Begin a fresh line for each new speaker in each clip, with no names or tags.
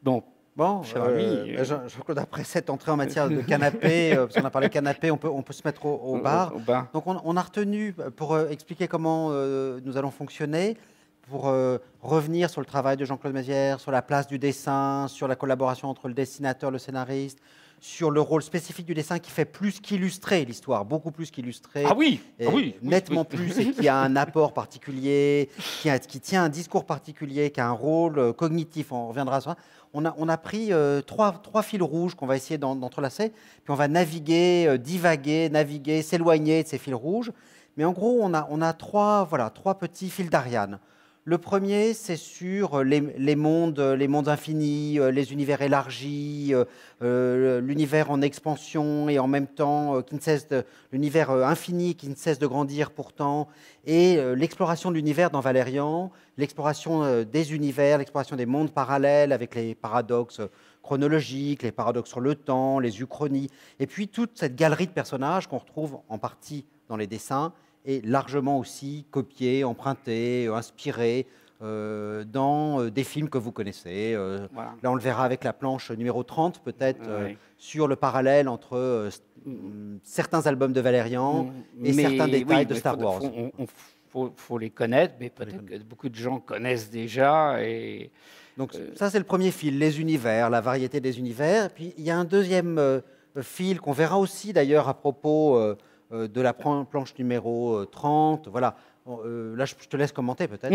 Bon,
Bon,
cher ami.
Jean-Claude, après cette entrée en matière de canapé, parce qu'on a parlé canapé, on peut se mettre au bar.
Au bar.
Donc on a retenu, pour expliquer comment nous allons fonctionner, pour revenir sur le travail de Jean-Claude Mézières, sur la place du dessin, sur la collaboration entre le dessinateur et le scénariste, sur le rôle spécifique du dessin qui fait plus qu'illustrer l'histoire, beaucoup plus qu'illustrer,
Ah oui,
nettement plus, et qui a un apport particulier, qui tient un discours particulier, qui a un rôle cognitif, on reviendra sur ça. On a pris trois fils rouges qu'on va essayer d'entrelacer, puis on va naviguer, divaguer, naviguer, s'éloigner de ces fils rouges. Mais en gros, on a trois petits fils d'Ariane. Le premier, c'est sur les mondes infinis, les univers élargis, l'univers en expansion et en même temps l'univers infini qui ne cesse de grandir pourtant, et l'exploration de l'univers dans Valérian, l'exploration des univers, l'exploration des mondes parallèles avec les paradoxes chronologiques, les paradoxes sur le temps, les uchronies, et puis toute cette galerie de personnages qu'on retrouve en partie dans les dessins, et largement aussi copié, emprunté, inspiré dans des films que vous connaissez.
Voilà.
Là, on le verra avec la planche numéro 30, peut-être,
Ouais.
sur le parallèle entre certains albums de Valérian et certains détails de Star Wars.
Faut les connaître, mais peut-être que beaucoup de gens connaissent déjà. Et,
donc ça, c'est le premier fil, les univers, la variété des univers. Puis il y a un deuxième fil qu'on verra aussi d'ailleurs à propos de la planche numéro 30. Voilà. Là, je te laisse commenter peut-être.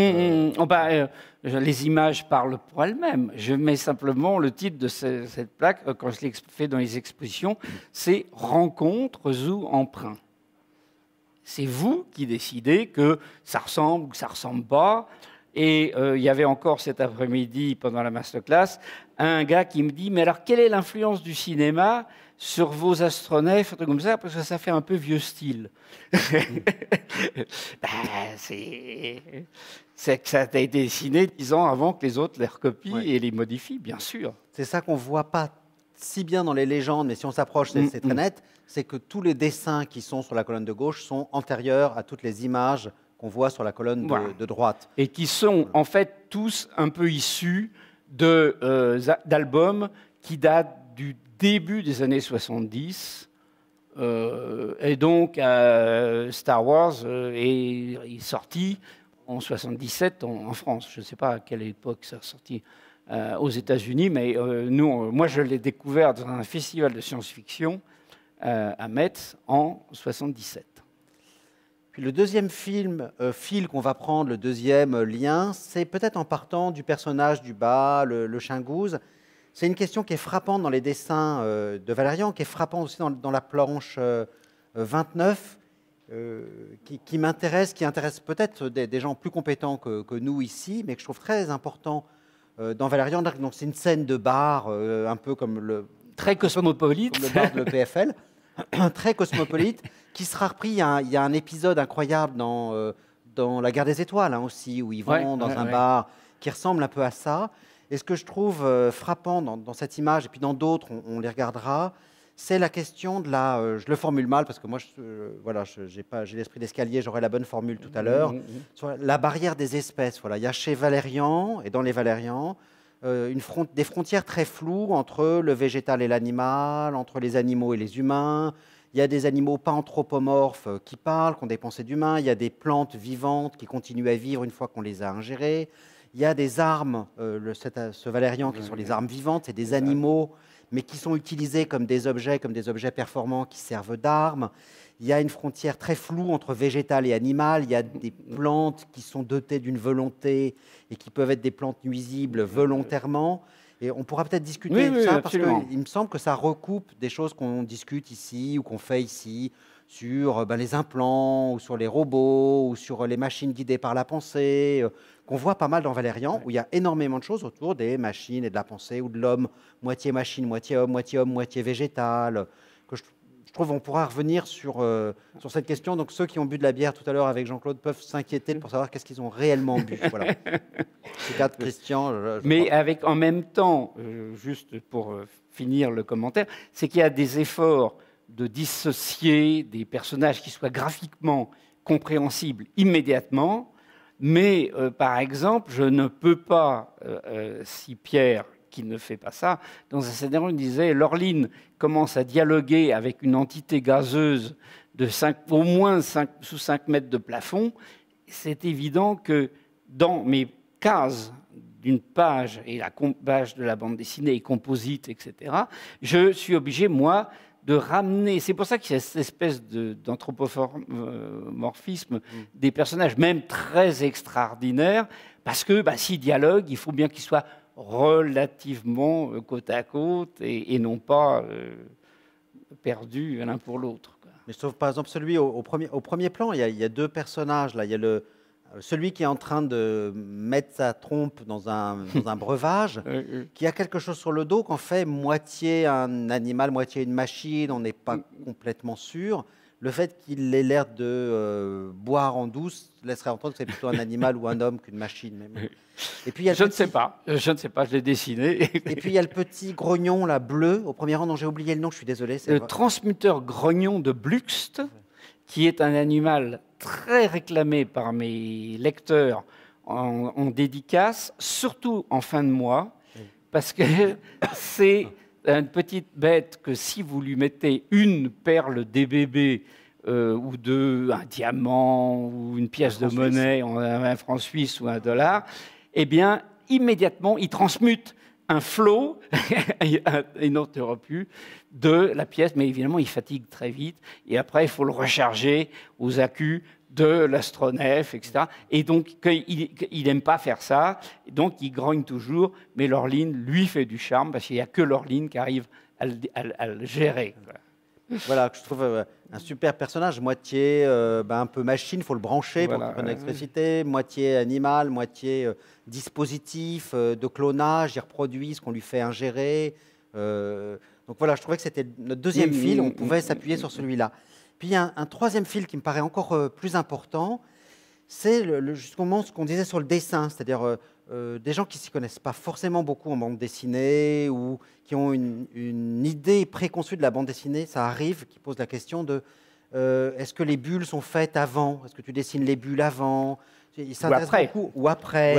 Les images parlent pour elles-mêmes. Je mets simplement le titre de cette plaque, quand je l'ai fait dans les expositions, c'est « Rencontres ou emprunts ». C'est vous qui décidez que ça ressemble ou que ça ne ressemble pas. Et il y avait encore cet après-midi, pendant la masterclass, un gars qui me dit « Mais alors, quelle est l'influence du cinéma sur vos astronefs ?» comme ça, parce que ça fait un peu vieux style. C'est que ça a été dessiné 10 ans avant que les autres les recopient et les modifient, bien sûr.
C'est ça qu'on ne voit pas si bien dans les légendes, mais si on s'approche, c'est très net, c'est que tous les dessins qui sont sur la colonne de gauche sont antérieurs à toutes les images qu'on voit sur la colonne de droite.
Et qui sont en fait tous un peu issus d'albums qui datent du début des années 70. Et donc, Star Wars est sorti en 77 en France. Je ne sais pas à quelle époque ça a sorti aux États-Unis, mais moi, je l'ai découvert dans un festival de science-fiction à Metz en 77.
Puis le deuxième fil qu'on va prendre, le deuxième lien, c'est peut-être en partant du personnage du bas, le chingouze. C'est une question qui est frappante dans les dessins de Valérian, qui est frappante aussi dans la planche 29, qui m'intéresse, qui intéresse peut-être des gens plus compétents que nous ici, mais que je trouve très important dans Valérian. Donc c'est une scène de bar, un peu comme le...
Très cosmopolite.
Comme le bar de l'EPFL. Très cosmopolite, qui sera repris. Il y a un épisode incroyable dans La Guerre des Étoiles aussi, où ils vont dans un bar qui ressemble un peu à ça. Et ce que je trouve frappant dans cette image, et puis dans d'autres, on les regardera, c'est la question de la... je le formule mal, parce que moi, j'ai l'esprit d'escalier, j'aurai la bonne formule tout à l'heure. Sur la barrière des espèces. Voilà. Il y a chez Valérian, et dans les Valérians, des frontières très floues entre le végétal et l'animal, entre les animaux et les humains. Il y a des animaux pas anthropomorphes qui parlent, qui ont des pensées d'humains. Il y a des plantes vivantes qui continuent à vivre une fois qu'on les a ingérées. Il y a des armes, ce Valérian qui sont les armes vivantes, c'est des animaux, mais qui sont utilisés comme des objets performants qui servent d'armes. Il y a une frontière très floue entre végétal et animal. Il y a des plantes qui sont dotées d'une volonté et qui peuvent être des plantes nuisibles volontairement. Et on pourra peut-être discuter de ça, parce qu'il me semble que ça recoupe des choses qu'on discute ici ou qu'on fait ici sur les implants, ou sur les robots, ou sur les machines guidées par la pensée, qu'on voit pas mal dans Valérian, où il y a énormément de choses autour des machines et de la pensée, ou de l'homme, moitié machine, moitié homme, moitié végétal, que je trouve qu'on pourra revenir sur cette question. Donc ceux qui ont bu de la bière tout à l'heure avec Jean-Claude peuvent s'inquiéter pour savoir qu'est-ce qu'ils ont réellement bu. Voilà. C'est cas de Christian.
Mais avec en même temps, juste pour finir le commentaire, c'est qu'il y a des efforts de dissocier des personnages qui soient graphiquement compréhensibles immédiatement. Mais par exemple, je ne peux pas, si Pierre, qui ne fait pas ça. Dans un scénario, il disait Laureline commence à dialoguer avec une entité gazeuse de au moins sous 5 mètres de plafond. C'est évident que dans mes cases d'une page, et la page de la bande dessinée est composite, etc., je suis obligé, moi, de ramener... C'est pour ça qu'il y a cette espèce d'anthropomorphisme des personnages, même très extraordinaires, parce que s'ils dialoguent, il faut bien qu'ils soient relativement côte à côte et non pas perdus l'un pour l'autre.
Mais sauf par exemple celui au premier plan, il y a deux personnages. Là. Il y a celui qui est en train de mettre sa trompe dans un breuvage, qui a quelque chose sur le dos qu'on fait moitié un animal, moitié une machine, on n'est pas complètement sûr. Le fait qu'il ait l'air de boire en douce laisserait entendre que c'est plutôt un animal ou un homme qu'une machine. Même. Et puis,
je ne sais pas, je l'ai dessiné.
Et puis il y a le petit grognon là, bleu, au premier rang, dont j'ai oublié le nom, je suis désolé.
Le transmuteur grognon de Bluxt, qui est un animal très réclamé par mes lecteurs en dédicace, surtout en fin de mois, parce que c'est une petite bête que si vous lui mettez une perle DBB ou un diamant ou une pièce de monnaie, un franc suisse ou un dollar, eh bien, immédiatement, il transmute un flot, il n'entend plus, de la pièce, mais évidemment, il fatigue très vite. Et après, il faut le recharger aux accus de l'astronef, etc. Et donc, il n'aime pas faire ça, donc il grogne toujours, mais Laureline lui fait du charme, parce qu'il n'y a que Laureline qui arrive à le gérer.
Voilà, je trouve un super personnage, moitié un peu machine, il faut le brancher pour qu'il prenne l'électricité, moitié animal, moitié dispositif de clonage, il reproduit ce qu'on lui fait ingérer. Donc voilà, je trouvais que c'était notre deuxième fil, on pouvait s'appuyer sur celui-là. Puis il y a un troisième fil qui me paraît encore plus important, c'est justement ce qu'on disait sur le dessin, c'est-à-dire des gens qui ne s'y connaissent pas forcément beaucoup en bande dessinée ou qui ont une idée préconçue de la bande dessinée, ça arrive, qui pose la question de est-ce que les bulles sont faites avant? Est-ce que tu dessines les bulles avant? Ils s'intéressent beaucoup, ou après,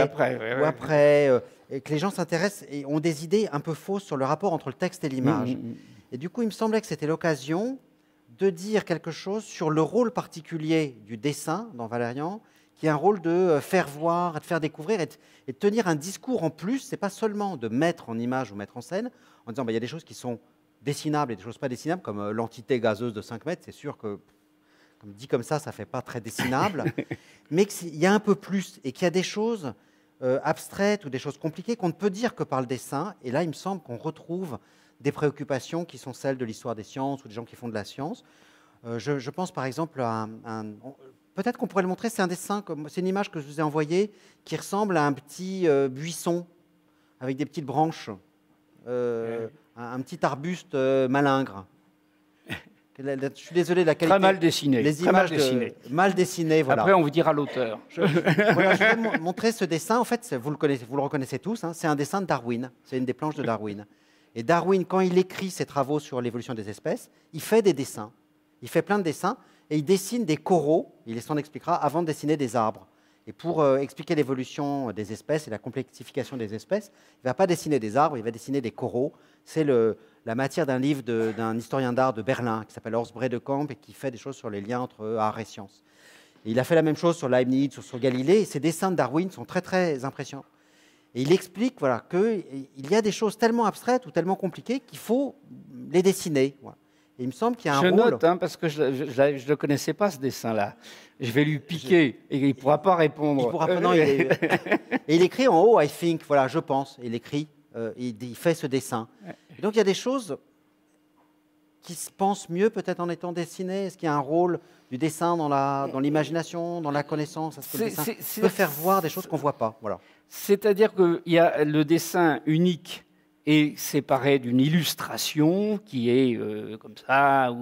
et que les gens s'intéressent et ont des idées un peu fausses sur le rapport entre le texte et l'image. Et du coup, il me semblait que c'était l'occasion de dire quelque chose sur le rôle particulier du dessin dans Valérian, qui est un rôle de faire voir, de faire découvrir et de tenir un discours en plus. Ce n'est pas seulement de mettre en image ou mettre en scène, en disant il y a des choses qui sont dessinables et des choses pas dessinables, comme l'entité gazeuse de 5 mètres. C'est sûr que, comme dit comme ça ne fait pas très dessinable. Mais qu'il y a un peu plus et qu'il y a des choses abstraites ou des choses compliquées qu'on ne peut dire que par le dessin. Et là, il me semble qu'on retrouve des préoccupations qui sont celles de l'histoire des sciences ou des gens qui font de la science. Je pense par exemple à peut-être qu'on pourrait le montrer, c'est un dessin, c'est une image que je vous ai envoyée qui ressemble à un petit buisson avec des petites branches, un petit arbuste malingre. Je suis désolé de la qualité.
Très mal dessiné.
Les images mal dessinées, voilà.
Après, on vous dira l'auteur.
Je vais montrer ce dessin. En fait, vous le reconnaissez tous. Hein, c'est un dessin de Darwin. C'est une des planches de Darwin. Et Darwin, quand il écrit ses travaux sur l'évolution des espèces, il fait des dessins. Il fait plein de dessins et il dessine des coraux. Il s'en expliquera avant de dessiner des arbres. Et pour expliquer l'évolution des espèces et la complexification des espèces, il ne va pas dessiner des arbres, il va dessiner des coraux. C'est la matière d'un livre d'un historien d'art de Berlin qui s'appelle Horst Bredekamp et qui fait des choses sur les liens entre art et science. Et il a fait la même chose sur Leibniz, sur Galilée. Et ces dessins de Darwin sont très, très impressionnants. Et il explique qu'il y a des choses tellement abstraites ou tellement compliquées qu'il faut les dessiner. Voilà. Et il me semble qu'il y a un rôle...
Je note, parce que je ne le connaissais pas, ce dessin-là. Je vais lui piquer et il ne pourra pas répondre.
Il pourra pas, non, et il écrit en haut, I think, voilà, je pense. Il écrit, il fait ce dessin. Et donc il y a des choses qui se pensent mieux peut-être en étant dessinées. Est-ce qu'il y a un rôle du dessin dans l'imagination, dans la connaissance? Est-ce que le dessin peut faire voir des choses qu'on ne voit pas? Voilà.
C'est-à-dire qu'il y a le dessin unique et séparé d'une illustration qui est comme ça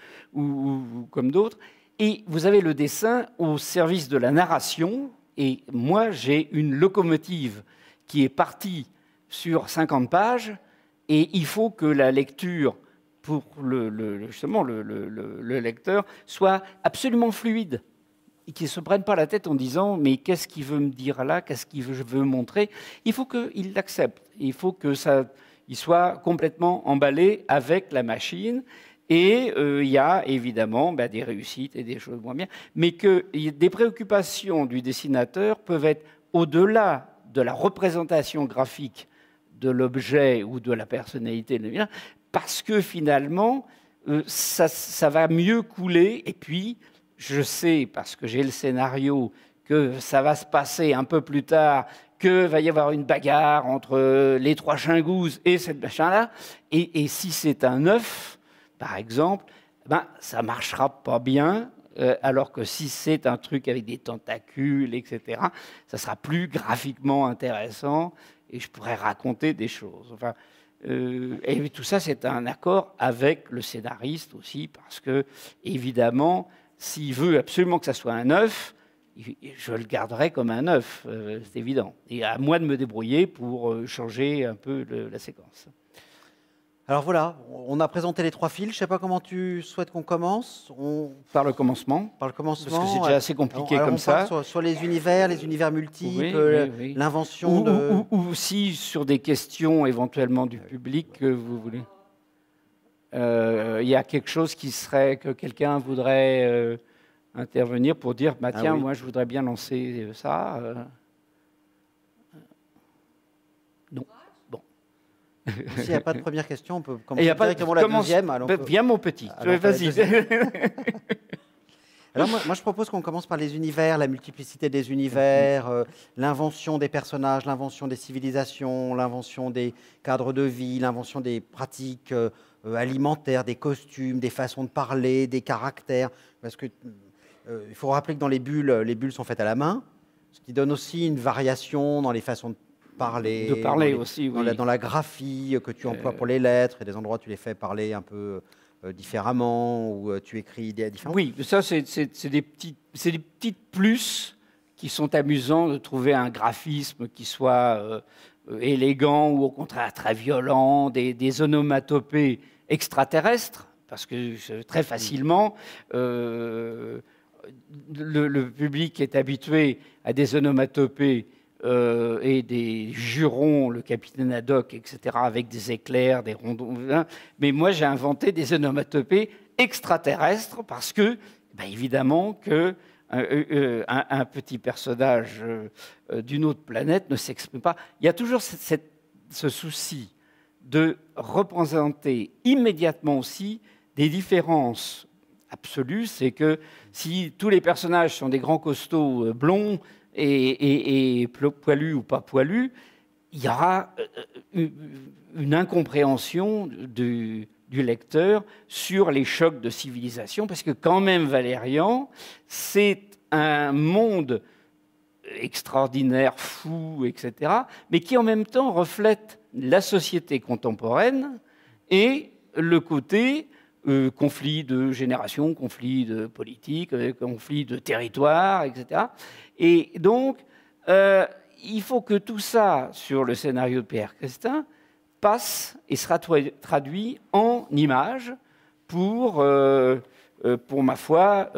ou comme d'autres. Et vous avez le dessin au service de la narration. Et moi, j'ai une locomotive qui est partie sur 50 pages et il faut que la lecture pour justement le lecteur soit absolument fluide. ne se prennent pas la tête en disant « mais qu'est-ce qu'il veut me dire là, qu'est-ce qu'il veut montrer ?» Il faut qu'il l'accepte, il faut qu'il soit complètement emballé avec la machine. Et il y a évidemment des réussites et des choses moins bien, mais que des préoccupations du dessinateur peuvent être au-delà de la représentation graphique de l'objet ou de la personnalité, parce que finalement, ça va mieux couler. Et puis, je sais, parce que j'ai le scénario, que ça va se passer un peu plus tard, qu'il va y avoir une bagarre entre les 3 Chingouzes et cette machin-là. Et si c'est un œuf, par exemple, ça ne marchera pas bien, alors que si c'est un truc avec des tentacules, etc., ça sera plus graphiquement intéressant et je pourrais raconter des choses. Enfin, et tout ça, c'est un accord avec le scénariste aussi, parce que, évidemment, s'il veut absolument que ça soit un œuf, je le garderai comme un œuf, c'est évident. Et à moi de me débrouiller pour changer un peu la séquence.
Alors voilà, on a présenté les 3 fils. Je ne sais pas comment tu souhaites qu'on commence.
Par le commencement.
Par le commencement.
Parce que c'est déjà assez compliqué comme ça.
Sur les univers multiples, oui. L'invention de...
Ou aussi sur des questions éventuellement du public que vous voulez. Il y a quelque chose qui serait que quelqu'un voudrait intervenir pour dire tiens, oui. Moi je voudrais bien lancer ça. Non.
S'il n'y a pas de première question, on peut commencer directement la deuxième.
Viens mon petit, vas-y.
Alors moi, je propose qu'on commence par les univers, la multiplicité des univers, l'invention des personnages, l'invention des civilisations, l'invention des cadres de vie, l'invention des pratiques alimentaires, des costumes, des façons de parler, des caractères. Parce que il faut rappeler que dans les bulles sont faites à la main, ce qui donne aussi une variation dans les façons de parler
aussi,
dans la graphie que tu emploies pour les lettres, et des endroits où tu les fais parler un peu différemment, où tu écris différemment.
Oui, ça c'est des petites plus qui sont amusants de trouver un graphisme qui soit élégant ou au contraire très violent, des onomatopées extraterrestres, parce que très facilement le public est habitué à des onomatopées et des jurons, le capitaine Haddock, etc., avec des éclairs, des rondons. Mais moi, j'ai inventé des onomatopées extraterrestres parce que, évidemment, que un petit personnage d'une autre planète ne s'exprime pas. Il y a toujours ce souci de représenter immédiatement aussi des différences absolues. C'est que si tous les personnages sont des grands costauds blonds, et poilu ou pas poilu, il y aura une incompréhension du lecteur sur les chocs de civilisation, parce que quand même, Valérian, c'est un monde extraordinaire, fou, etc., mais qui en même temps reflète la société contemporaine et le côté conflit de génération, conflit de politique, conflit de territoire, etc. Et donc, il faut que tout ça, sur le scénario de Pierre Christin, passe et sera traduit en images pour ma foi,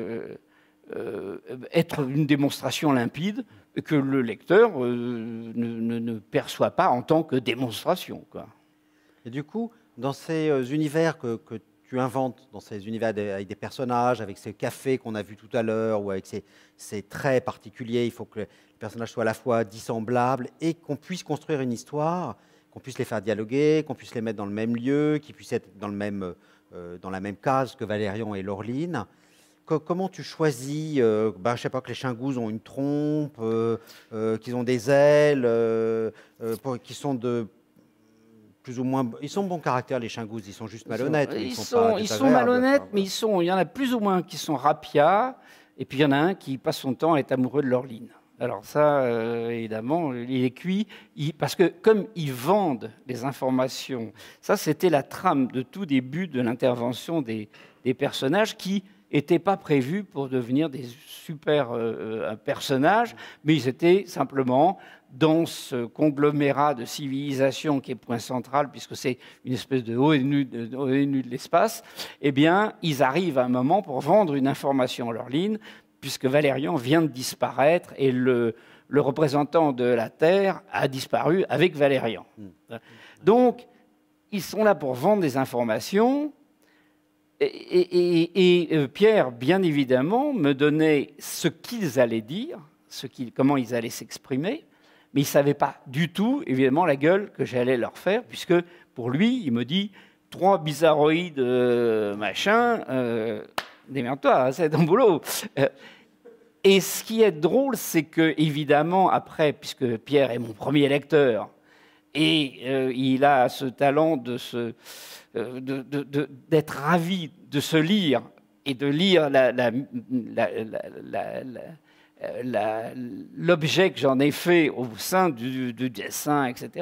être une démonstration limpide que le lecteur ne perçoit pas en tant que démonstration, quoi.
Et du coup, dans ces univers que tu inventes, dans ces univers avec des personnages, avec ces cafés qu'on a vus tout à l'heure, ou avec ces traits particuliers, il faut que les personnages soient à la fois dissemblables et qu'on puisse construire une histoire, qu'on puisse les faire dialoguer, qu'on puisse les mettre dans le même lieu, qu'ils puissent être dans la même case que Valérian et Laureline. Comment tu choisis je ne sais pas, que les Chingouzes ont une trompe, qu'ils ont des ailes, qu'ils sont de plus ou moins... Ils sont bons caractères, les Chingouzes, ils sont juste malhonnêtes.
Ils sont malhonnêtes, mais il y en a plus ou moins qui sont rapias, et puis il y en a un qui passe son temps à être amoureux de Laureline. Alors ça, évidemment, il est cuit, parce que comme ils vendent les informations, ça c'était la trame de tout début de l'intervention des personnages qui n'étaient pas prévus pour devenir des super personnages, mais ils étaient simplement dans ce conglomérat de civilisation qui est point central, puisque c'est une espèce de ONU de l'espace. Eh bien, ils arrivent à un moment pour vendre une information en leur ligne, puisque Valérian vient de disparaître et le représentant de la Terre a disparu avec Valérian. Donc, ils sont là pour vendre des informations. Et Pierre, bien évidemment, me donnait ce qu'ils allaient dire, comment ils allaient s'exprimer, mais il ne savait pas du tout, évidemment, la gueule que j'allais leur faire, puisque pour lui, il me dit 3 bizarroïdes, machin, démerde-toi, hein, c'est ton boulot. Et ce qui est drôle, c'est que, évidemment, après, puisque Pierre est mon premier lecteur, et il a ce talent d'être ravi de se lire et de lire l'objet que j'en ai fait au sein du dessin, etc.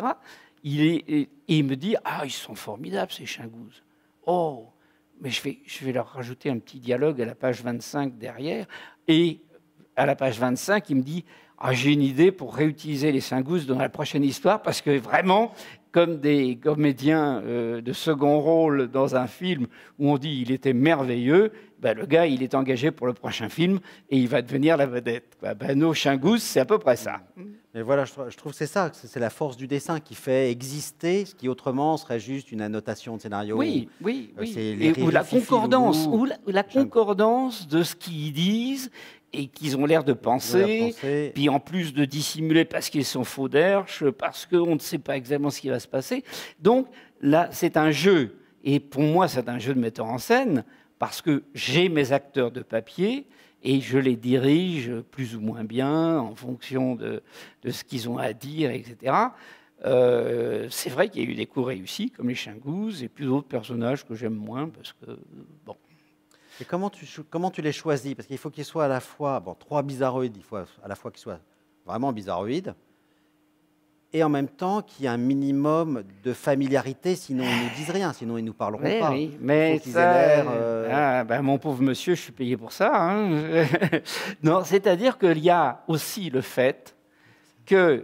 Il me dit « Ah, ils sont formidables, ces Chingouzes. Oh, mais je vais leur rajouter un petit dialogue à la page 25 derrière. » Et à la page 25, il me dit « Ah, j'ai une idée pour réutiliser les Chingouzes dans la prochaine histoire, parce que vraiment, comme des comédiens de second rôle dans un film où on dit il était merveilleux, ben, le gars, il est engagé pour le prochain film et il va devenir la vedette. Ben, nos Chingouzes, c'est à peu près ça. »
Mais voilà, je trouve que c'est ça, c'est la force du dessin qui fait exister ce qui autrement serait juste une annotation de scénario.
Oui. Ou la concordance de ce qu'ils disent et qu'ils ont l'air de penser, puis en plus de dissimuler parce qu'ils sont faux d'herche, parce qu'on ne sait pas exactement ce qui va se passer. Donc là, c'est un jeu. Et pour moi, c'est un jeu de metteur en scène, parce que j'ai mes acteurs de papier et je les dirige plus ou moins bien en fonction de ce qu'ils ont à dire, etc. C'est vrai qu'il y a eu des coups réussis, comme les Chingouzes, et puis d'autres personnages que j'aime moins, parce que, bon...
Et comment tu les choisis? Parce qu'il faut qu'ils soient à la fois, 3 bizarroïdes, il faut à la fois qu'ils soient vraiment bizarroïdes, et en même temps qu'il y ait un minimum de familiarité, sinon ils ne nous disent rien, sinon ils ne nous parleront pas.
Oui, mais ça, mon pauvre monsieur, je suis payé pour ça. Hein. Non, c'est-à-dire qu'il y a aussi le fait qu'un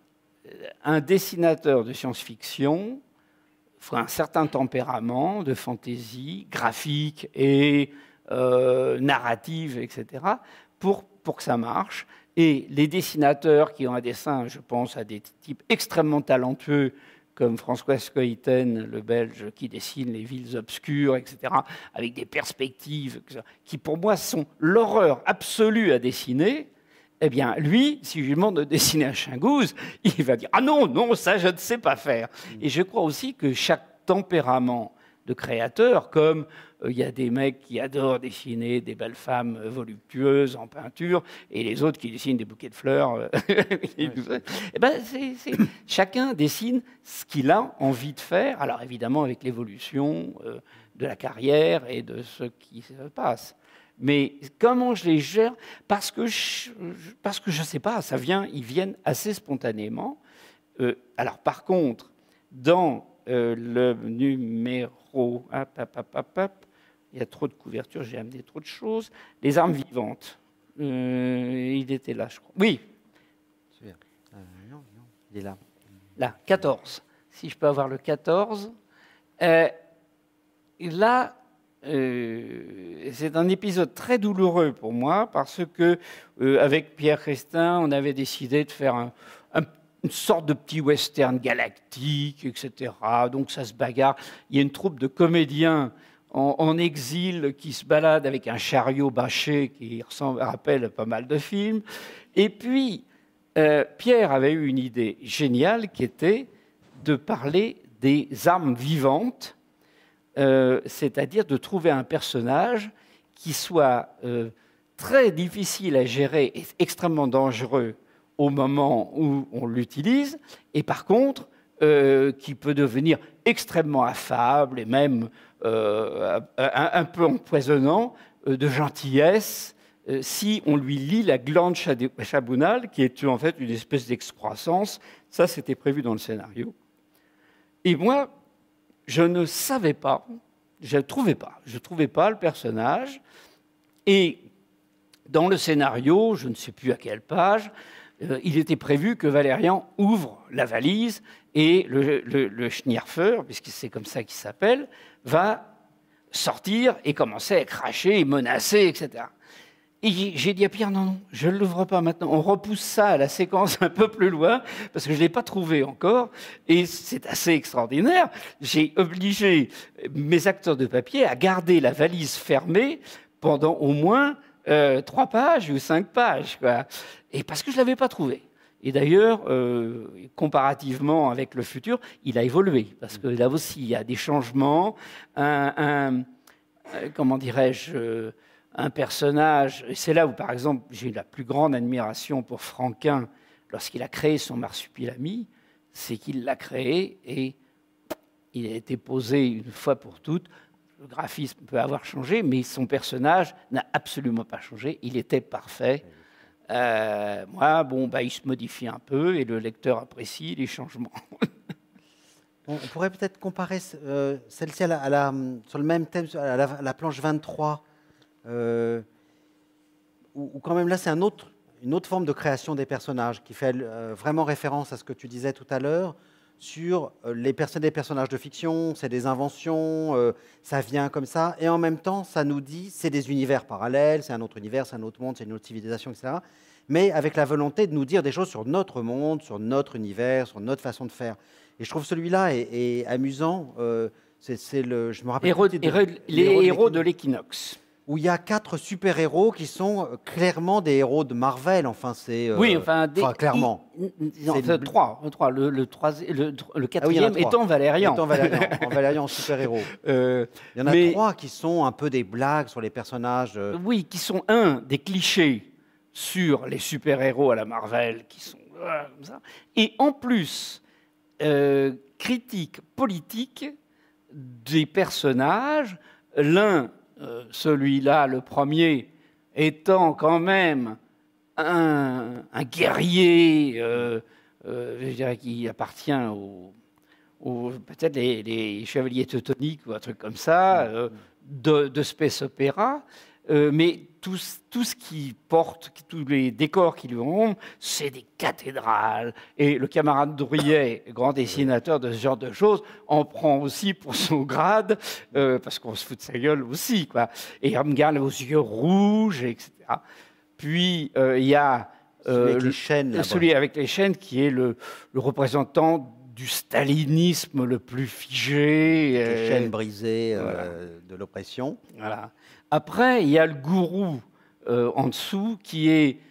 dessinateur de science-fiction faut un certain tempérament de fantaisie graphique et narrative, etc., pour que ça marche. Et les dessinateurs qui ont un dessin, je pense à des types extrêmement talentueux, comme François Schoyten, le Belge, qui dessine les villes obscures, etc., avec des perspectives qui, pour moi, sont l'horreur absolue à dessiner. Eh bien, lui, si je lui demande de dessiner un Chingouze, il va dire « Ah non, ça, je ne sais pas faire ». Et je crois aussi que chaque tempérament de créateur, comme il y a des mecs qui adorent dessiner des belles femmes voluptueuses en peinture, et les autres qui dessinent des bouquets de fleurs, chacun dessine ce qu'il a envie de faire, alors évidemment avec l'évolution de la carrière et de ce qui se passe. Mais comment je les gère? Parce que je ne sais pas, ils viennent assez spontanément. Alors par contre, dans le numéro, il y a trop de couverture, j'ai amené trop de choses. Les armes vivantes, il était là, je crois. Oui.
Non, il est là.
Là, 14. Si je peux avoir le 14. Là, c'est un épisode très douloureux pour moi parce que, avec Pierre Christin, on avait décidé de faire une sorte de petit western galactique, etc. Donc ça se bagarre. Il y a une troupe de comédiens en exil qui se baladent avec un chariot bâché qui rappelle pas mal de films. Et puis, Pierre avait eu une idée géniale qui était de parler des armes vivantes, c'est-à-dire de trouver un personnage qui soit très difficile à gérer et extrêmement dangereux au moment où on l'utilise, et par contre, qui peut devenir extrêmement affable et même un peu empoisonnant, de gentillesse, si on lui lit la glande chabounale, qui est en fait une espèce d'excroissance. Ça, c'était prévu dans le scénario. Et moi, je ne savais pas, je ne trouvais pas le personnage. Et dans le scénario, je ne sais plus à quelle page, il était prévu que Valérian ouvre la valise et le Schnierfer, puisque c'est comme ça qu'il s'appelle, va sortir et commencer à cracher et menacer, etc. Et j'ai dit à Pierre, non, non, je ne l'ouvre pas maintenant. On repousse ça à la séquence un peu plus loin, parce que je ne l'ai pas trouvé encore. Et c'est assez extraordinaire. J'ai obligé mes acteurs de papier à garder la valise fermée pendant au moins 3 pages ou 5 pages, quoi. Et parce que je ne l'avais pas trouvé. Et d'ailleurs, comparativement avec le futur, il a évolué. Parce que là aussi, il y a des changements. Comment dirais-je, un personnage, et c'est là où, par exemple, j'ai la plus grande admiration pour Franquin lorsqu'il a créé son marsupilami, c'est qu'il l'a créé et il a été posé une fois pour toutes. Le graphisme peut avoir changé, mais son personnage n'a absolument pas changé. Il était parfait. Moi, bon, bah, il se modifie un peu et le lecteur apprécie les changements.
On pourrait peut-être comparer celle-ci sur le même thème, à la planche 23, où quand même là, c'est une autre forme de création des personnages qui fait vraiment référence à ce que tu disais tout à l'heure sur des personnages de fiction, c'est des inventions, ça vient comme ça, et en même temps, ça nous dit c'est des univers parallèles, c'est un autre univers, c'est un autre monde, c'est une autre civilisation, etc. Mais avec la volonté de nous dire des choses sur notre monde, sur notre univers, sur notre façon de faire. Et je trouve celui-là est amusant. Je me rappelle
les héros de l'équinoxe.
Où il y a 4 super-héros qui sont clairement des héros de Marvel. Enfin, c'est
oui, enfin,
clairement.
C'est 3. Le quatrième étant Valérian.
Valérian en super-héros. Il y en a 3 qui sont un peu des blagues sur les personnages.
Oui, qui sont des clichés sur les super-héros à la Marvel, qui sont comme ça. Et en plus, critique politique des personnages. L'un, celui-là, le premier, étant quand même un guerrier, je dirais, qui appartient peut-être les chevaliers teutoniques ou un truc comme ça, de space opéra. Mais tout ce qui porte, tous les décors qui lui ont, c'est des cathédrales. Et le camarade Drouillet, grand dessinateur de ce genre de choses, en prend aussi pour son grade, parce qu'on se fout de sa gueule aussi, quoi. Et il me garde aux yeux rouges, etc. Puis il y a celui avec les chaînes, qui est le représentant du stalinisme le plus figé.
Les chaînes brisées de l'oppression.
Voilà. Après, il y a le gourou en dessous, qui est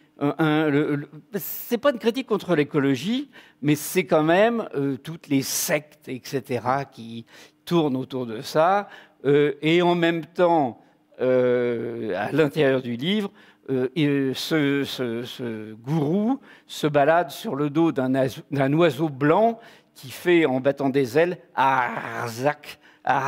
c'est pas une critique contre l'écologie, mais c'est quand même toutes les sectes, etc., qui tournent autour de ça. Et en même temps, à l'intérieur du livre, ce gourou se balade sur le dos d'un oiseau blanc qui fait, en battant des ailes, Arzac,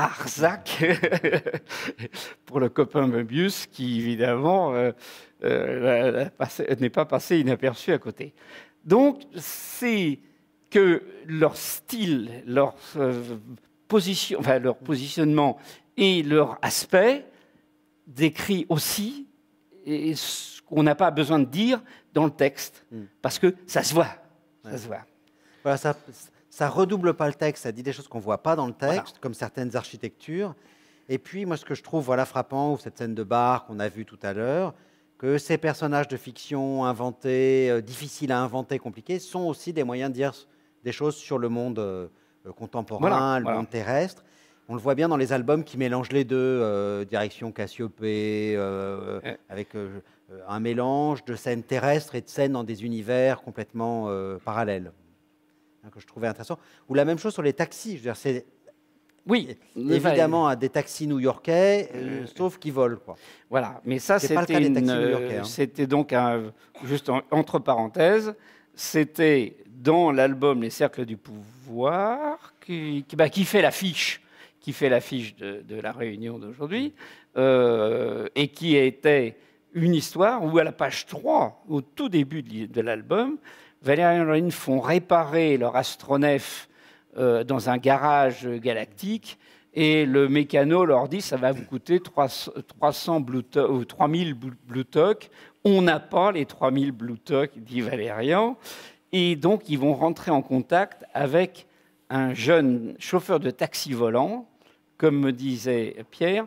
pour le copain Möbius, qui évidemment n'est pas passé inaperçu à côté. Donc, c'est que leur style, leur positionnement et leur aspect décrit aussi ce qu'on n'a pas besoin de dire dans le texte, parce que ça se voit. Ça se voit.
Voilà, ça redouble pas le texte, ça dit des choses qu'on ne voit pas dans le texte, comme certaines architectures. Et puis, moi, ce que je trouve frappant, ou cette scène de bar qu'on a vue tout à l'heure, que ces personnages de fiction inventés, difficiles à inventer, compliqués, sont aussi des moyens de dire des choses sur le monde contemporain, le monde terrestre. On le voit bien dans les albums qui mélangent les deux, direction Cassiopée, avec un mélange de scènes terrestres et de scènes dans des univers complètement parallèles, que je trouvais intéressant. Ou la même chose sur les taxis. Je veux dire, c'est évidemment des taxis new-yorkais, sauf qu'ils volent, quoi.
Voilà, mais ça, c'était donc, juste entre parenthèses, c'était dans l'album Les Cercles du Pouvoir, qui fait l'affiche de la réunion d'aujourd'hui, et qui était une histoire où, à la page 3, au tout début de l'album, Valérie et Laureline font réparer leur astronef dans un garage galactique, et le mécano leur dit ça va vous coûter 300 ou 3000 Bluetooth. On n'a pas les 3000 Bluetooth, dit Valérian, et donc ils vont rentrer en contact avec un jeune chauffeur de taxi volant, comme me disait Pierre,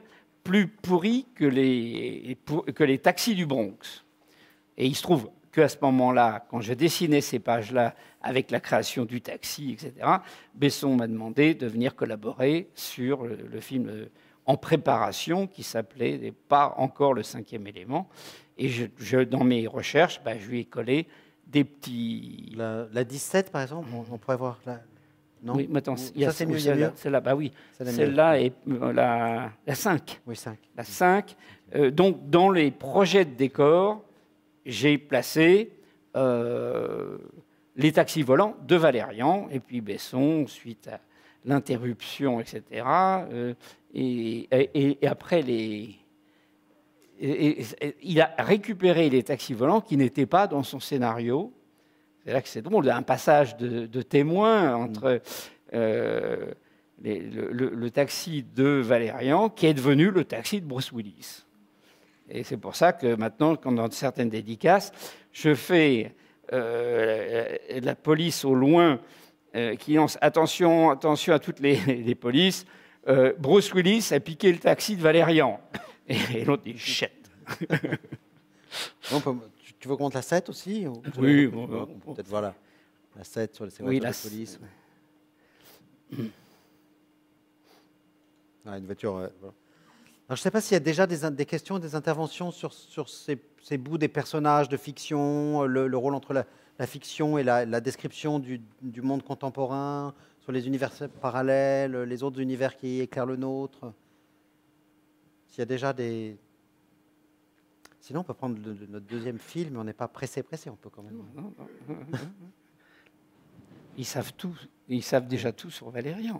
plus pourri que les taxis du Bronx. Et il se trouve qu'à ce moment-là, quand je dessinais ces pages-là, avec la création du taxi, etc., Besson m'a demandé de venir collaborer sur le film en préparation qui s'appelait pas encore Le Cinquième élément. Et dans mes recherches, je lui ai collé des petits...
La 17, par exemple, on pourrait voir là. Non.
Oui, mais attends,
ça c'est mieux.
Celle-là, oui. Celle-là est la 5.
Oui, 5.
La 5. Donc, dans les projets de décor, j'ai placé les taxis volants de Valérian, et puis Besson, suite à l'interruption, etc. Et après, il a récupéré les taxis volants qui n'étaient pas dans son scénario. C'est là que c'est drôle, il y a un passage de témoin entre le taxi de Valérian qui est devenu le taxi de Bruce Willis. Et c'est pour ça que maintenant, quand dans certaines dédicaces, je fais la police au loin qui lance attention, attention à toutes les polices. Bruce Willis a piqué le taxi de Valérian. Et l'autre dit shit.
Tu veux qu'on monte la 7 aussi
Oui.
Peut-être voilà. La 7 sur les voitures de police. Une voiture. Voilà. Alors, je ne sais pas s'il y a déjà des questions, des interventions sur ces bouts des personnages de fiction, le rôle entre la fiction et la description du monde contemporain, sur les univers parallèles, les autres univers qui éclairent le nôtre. S'il y a déjà des... Sinon, on peut prendre notre deuxième film, on n'est pas pressé, on peut quand même.
Non. Ils savent tout, ils savent déjà tout sur Valérian.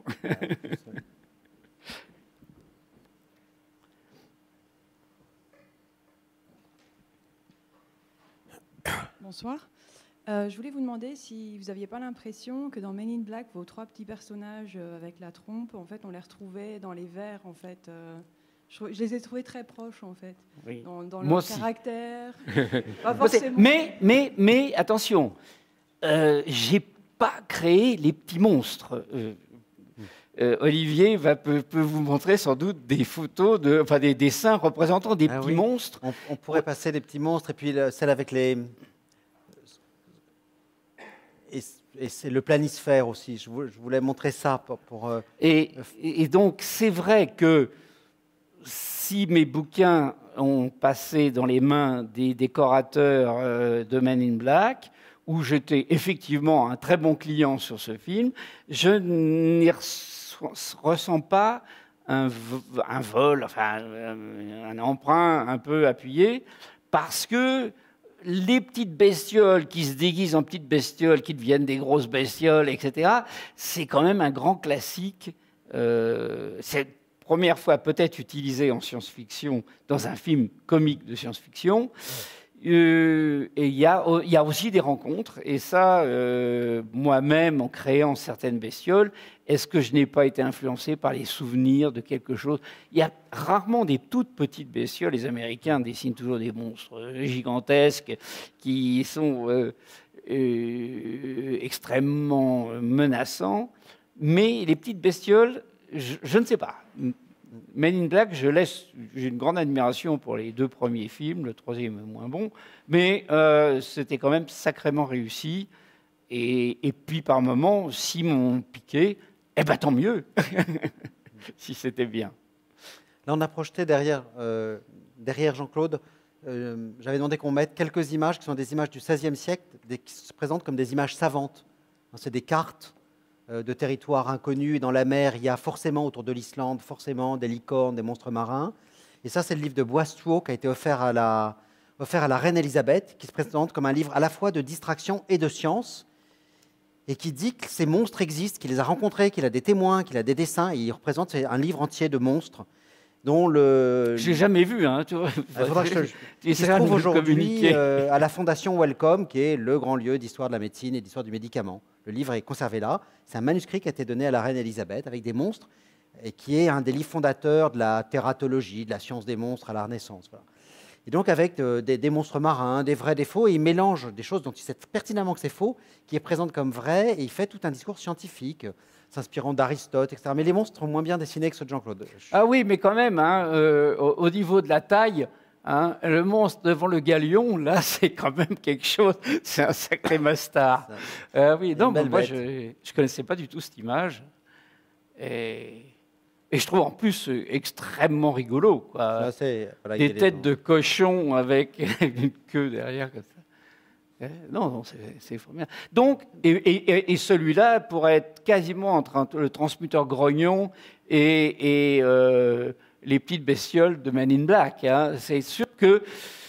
Bonsoir. Je voulais vous demander si vous n'aviez pas l'impression que dans Men in Black, vos 3 petits personnages avec la trompe, en fait, on les retrouvait dans les vers, en fait. Je les ai trouvés très proches, en fait,
oui.
dans leur caractère.
Pas forcément. Mais attention, j'ai pas créé les petits monstres. Olivier peut vous montrer sans doute des photos, des dessins représentant des petits monstres.
On pourrait passer les petits monstres et puis celle avec les... Et c'est le planisphère aussi. Je voulais montrer ça pour
et donc, c'est vrai que si mes bouquins ont passé dans les mains des décorateurs de Men in Black, où j'étais effectivement un très bon client sur ce film, je n'y ressens pas un vol, un emprunt un peu appuyé, parce que les petites bestioles qui se déguisent en petites bestioles, qui deviennent des grosses bestioles, etc., c'est quand même un grand classique. C'est la première fois peut-être utilisé en science-fiction, dans un film comique de science-fiction. Et il y a aussi des rencontres. Et ça, moi-même, en créant certaines bestioles, est-ce que je n'ai pas été influencé par les souvenirs de quelque chose? Il y a rarement des toutes petites bestioles. Les Américains dessinent toujours des monstres gigantesques qui sont extrêmement menaçants. Mais les petites bestioles, je ne sais pas. Men in Black, j'ai une grande admiration pour les 2 premiers films, le 3e est moins bon, mais c'était quand même sacrément réussi. Et puis par moments, s'ils m'ont piqué, tant mieux, si c'était bien.
Là, on a projeté derrière Jean-Claude, j'avais demandé qu'on mette quelques images qui sont des images du XVIe siècle, qui se présentent comme des images savantes. C'est des cartes de territoires inconnus. Et dans la mer, il y a forcément, autour de l'Islande, forcément des licornes, des monstres marins. Et ça, c'est le livre de Boistuau qui a été offert à la reine Elisabeth, qui se présente comme un livre à la fois de distraction et de science, et qui dit que ces monstres existent, qu'il les a rencontrés, qu'il a des témoins, qu'il a des dessins, et il représente un livre entier de monstres, dont le...
Je l'ai jamais vu, hein, tu vois.
Il faudra que il se trouve aujourd'hui à la Fondation Wellcome, qui est le grand lieu d'histoire de la médecine et d'histoire du médicament. Le livre est conservé là. C'est un manuscrit qui a été donné à la reine Elisabeth avec des monstres, et qui est un des livres fondateurs de la tératologie, de la science des monstres à la Renaissance. Voilà. Et donc avec des monstres marins, des vrais, des faux, et il mélange des choses dont il sait pertinemment que c'est faux, qui est présente comme vrai, et il fait tout un discours scientifique, s'inspirant d'Aristote, etc. Mais les monstres sont moins bien dessinés que ceux de Jean-Claude.
Ah oui, mais quand même, hein, au niveau de la taille, hein, le monstre devant le galion, là, c'est quand même quelque chose. C'est un sacré mastard. Oui, non, moi, je ne connaissais pas du tout cette image. Et je trouve en plus extrêmement rigolo, quoi. Voilà, des têtes de cochon avec une queue derrière comme ça. Non, c'est formidable. Donc, et celui-là pourrait être quasiment entre le transmuteur grognon et les petites bestioles de Men in Black. Hein. C'est sûr que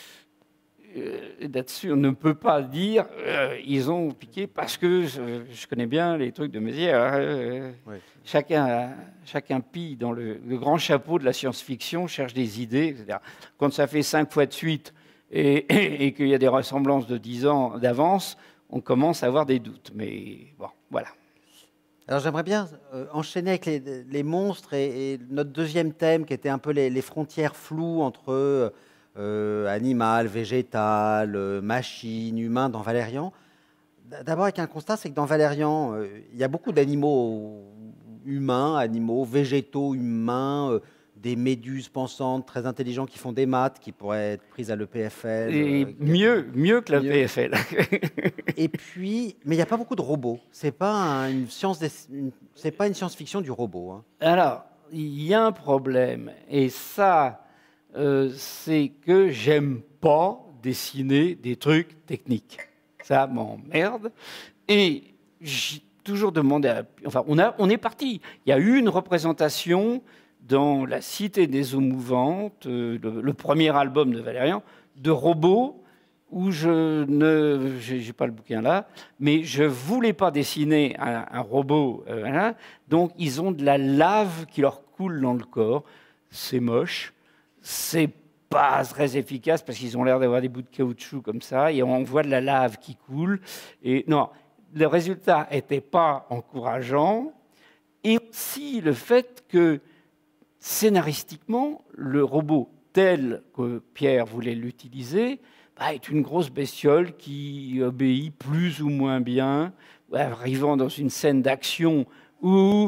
là-dessus, on ne peut pas dire ils ont piqué parce que je connais bien les trucs de Mézières. Oui. Chacun pille dans le grand chapeau de la science-fiction, cherche des idées, etc. Quand ça fait 5 fois de suite et qu'il y a des ressemblances de 10 ans d'avance, on commence à avoir des doutes. Mais bon, voilà.
Alors j'aimerais bien enchaîner avec les monstres et notre deuxième thème qui était un peu les frontières floues entre animal, végétal, machine, humain dans Valérian. D'abord avec un constat, c'est que dans Valérian, il y a beaucoup d'animaux humains, animaux, végétaux, humains, des méduses pensantes très intelligents qui font des maths, qui pourraient être prises à l'EPFL.
Et mieux que l'EPFL.
Et puis, mais il n'y a pas beaucoup de robots. C'est pas une science-fiction du robot. Hein.
Alors, il y a un problème, et ça, c'est que j'aime pas dessiner des trucs techniques. Ça m'emmerde. Et j'ai toujours demandé enfin, on est parti. Il y a eu une représentation dans La Cité des eaux mouvantes, le premier album de Valérian, de robots, où j'ai pas le bouquin là, mais je voulais pas dessiner un robot. Donc, ils ont de la lave qui leur coule dans le corps. C'est moche. C'est pas très efficace parce qu'ils ont l'air d'avoir des bouts de caoutchouc comme ça et on voit de la lave qui coule. Et non, le résultat n'était pas encourageant. Et aussi le fait que scénaristiquement, le robot tel que Pierre voulait l'utiliser est une grosse bestiole qui obéit plus ou moins bien, arrivant dans une scène d'action où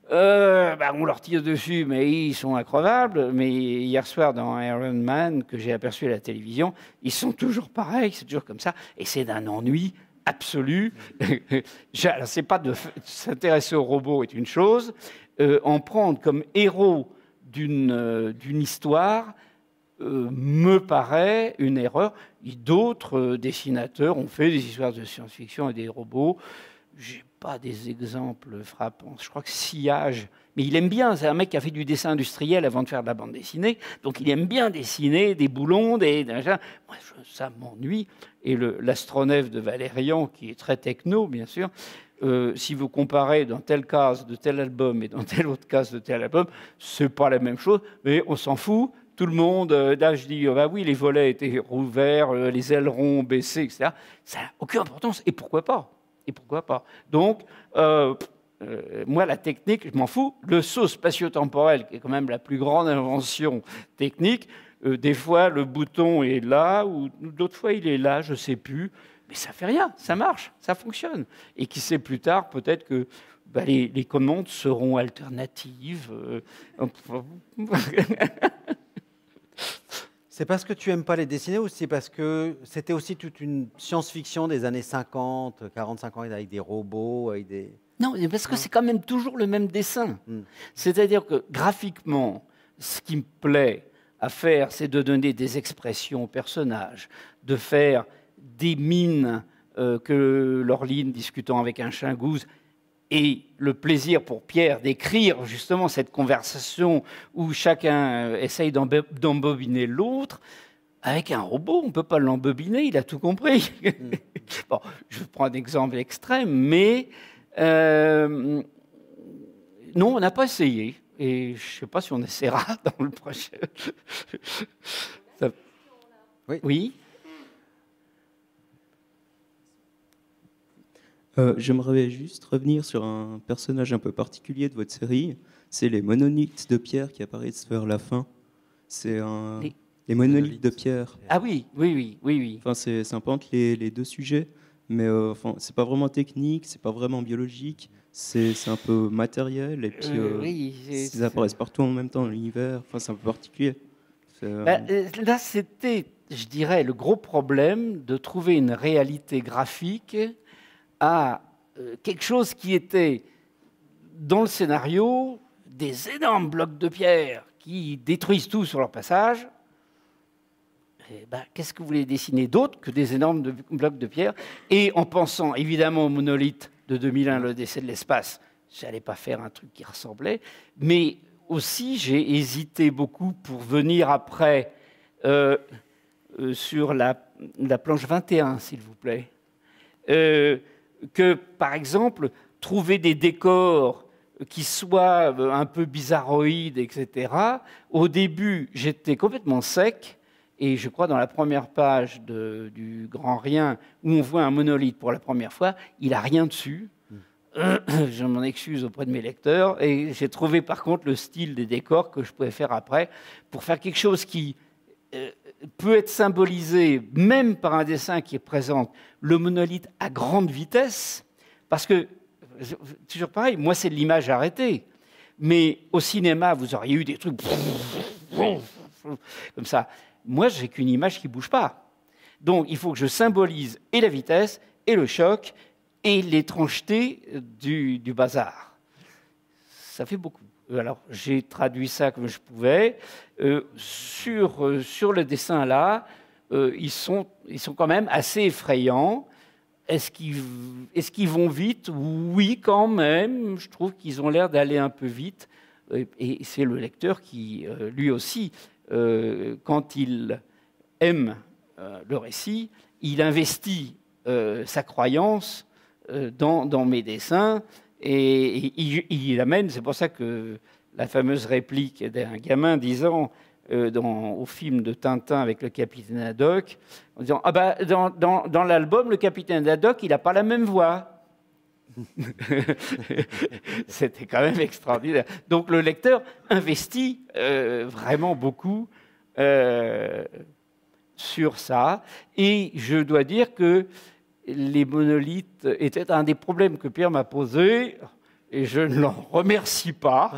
on leur tire dessus, mais ils sont increvables. Mais hier soir, dans Iron Man, que j'ai aperçu à la télévision, ils sont toujours pareils, c'est toujours comme ça. Et c'est d'un ennui absolu. C'est pas de s'intéresser aux robots est une chose. En prendre comme héros d'une histoire me paraît une erreur. D'autres dessinateurs ont fait des histoires de science-fiction et des robots. J'ai pas des exemples frappants. Je crois que Sillage, mais il aime bien, c'est un mec qui a fait du dessin industriel avant de faire de la bande dessinée, donc il aime bien dessiner des boulons, moi, ça m'ennuie. Et l'astronef de Valérian, qui est très techno, bien sûr, si vous comparez dans telle case de tel album et dans telle autre case de tel album, c'est pas la même chose, mais on s'en fout. Tout le monde, là je dis, oui, les volets étaient rouverts, les ailerons baissés, etc. Ça n'a aucune importance. Et pourquoi pas? Donc, moi, la technique, je m'en fous. Le saut spatio-temporel, qui est quand même la plus grande invention technique, des fois, le bouton est là, ou d'autres fois, il est là, je ne sais plus. Mais ça ne fait rien, ça marche, ça fonctionne. Et qui sait plus tard, peut-être que les commandes seront alternatives.
C'est parce que tu n'aimes pas les dessiner ou c'est parce que c'était aussi toute une science-fiction des années 50, 40-50 avec des robots, avec des...
Non, parce que c'est quand même toujours le même dessin. C'est-à-dire que graphiquement, ce qui me plaît à faire, c'est de donner des expressions aux personnages, de faire des mines que Laureline discutant avec un chingouze, et le plaisir pour Pierre d'écrire justement cette conversation où chacun essaye d'embobiner l'autre. Avec un robot, on ne peut pas l'embobiner, il a tout compris. Bon, je prends un exemple extrême, mais non, on n'a pas essayé. Et je ne sais pas si on essaiera dans le prochain. Oui.
J'aimerais juste revenir sur un personnage un peu particulier de votre série. C'est les monolithes de pierre qui apparaissent vers la fin. C'est un... Les monolithes de pierre.
Ah oui, oui, oui, oui, oui.
Enfin, c'est un peu entre les deux sujets, mais enfin, c'est pas vraiment technique, c'est pas vraiment biologique, c'est un peu matériel, et puis
Oui,
ils apparaissent partout en même temps dans l'univers. Enfin, c'est un peu particulier.
Là, c'était, je dirais, le gros problème de trouver une réalité graphique à quelque chose qui était dans le scénario des énormes blocs de pierre qui détruisent tout sur leur passage. Qu'est-ce que vous voulez dessiner d'autre que des énormes blocs de pierre? Et en pensant évidemment au monolithe de 2001, le décès de l'espace, je n'allais pas faire un truc qui ressemblait, mais aussi j'ai hésité beaucoup pour venir après sur la planche 21, s'il vous plaît. Que, par exemple, trouver des décors qui soient un peu bizarroïdes, etc. Au début, j'étais complètement sec. Et je crois dans la première page du Grand Rien, où on voit un monolithe pour la première fois, il n'a rien dessus. Je m'en excuse auprès de mes lecteurs. Et j'ai trouvé par contre le style des décors que je pouvais faire après, pour faire quelque chose qui peut être symbolisé même par un dessin qui présente le monolithe à grande vitesse. Parce que, toujours pareil, moi c'est de l'image arrêtée. Mais au cinéma, vous auriez eu des trucs comme ça. Moi, j'ai qu'une image qui ne bouge pas. Donc, il faut que je symbolise et la vitesse, et le choc, et l'étrangeté du bazar. Ça fait beaucoup. Alors, j'ai traduit ça comme je pouvais. Sur le dessin, là, ils sont quand même assez effrayants. Est-ce qu'ils vont vite? Oui, quand même. Je trouve qu'ils ont l'air d'aller un peu vite. Et c'est le lecteur qui, lui aussi, quand il aime le récit, il investit sa croyance dans mes dessins et il amène, c'est pour ça que la fameuse réplique d'un gamin disant au film de Tintin avec le capitaine Haddock, en disant « Ah bah, dans l'album, le capitaine Haddock, il n'a pas la même voix ». C'était quand même extraordinaire. Donc le lecteur investit vraiment beaucoup sur ça. Et je dois dire que les monolithes étaient un des problèmes que Pierre m'a posé, et je ne l'en remercie pas.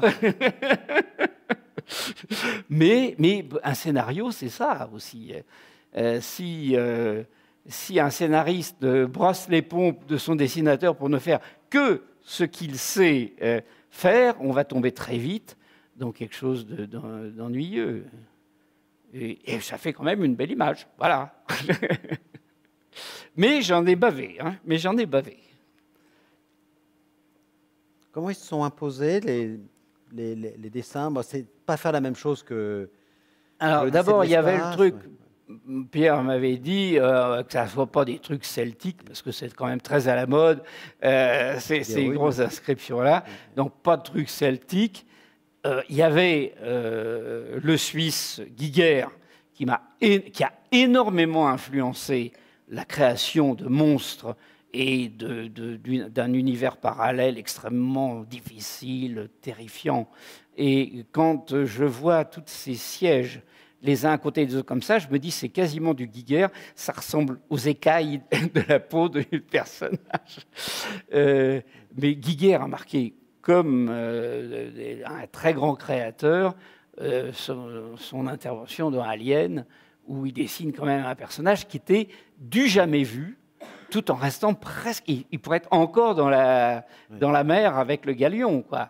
mais un scénario, c'est ça aussi. Si un scénariste brosse les pompes de son dessinateur pour ne faire que ce qu'il sait faire, on va tomber très vite dans quelque chose d'ennuyeux. Et ça fait quand même une belle image. Voilà. Mais j'en ai bavé. Mais j'en ai bavé.
Comment ils se sont imposés, les dessins? C'est pas faire la même chose que...
Alors d'abord, il y avait le truc... Pierre m'avait dit que ça ne soit pas des trucs celtiques, parce que c'est quand même très à la mode, ces grosses inscriptions-là. Donc, pas de trucs celtiques. Il y avait le Suisse Giger, qui a énormément influencé la création de monstres et d'un univers parallèle extrêmement difficile, terrifiant. Et quand je vois tous ces sièges les uns à côté des autres comme ça, je me dis c'est quasiment du Giger, ça ressemble aux écailles de la peau du personnage. Mais Giger a marqué comme un très grand créateur son intervention dans Alien, où il dessine quand même un personnage qui était du jamais vu, tout en restant presque... Il pourrait être encore dans la mer avec le galion, quoi.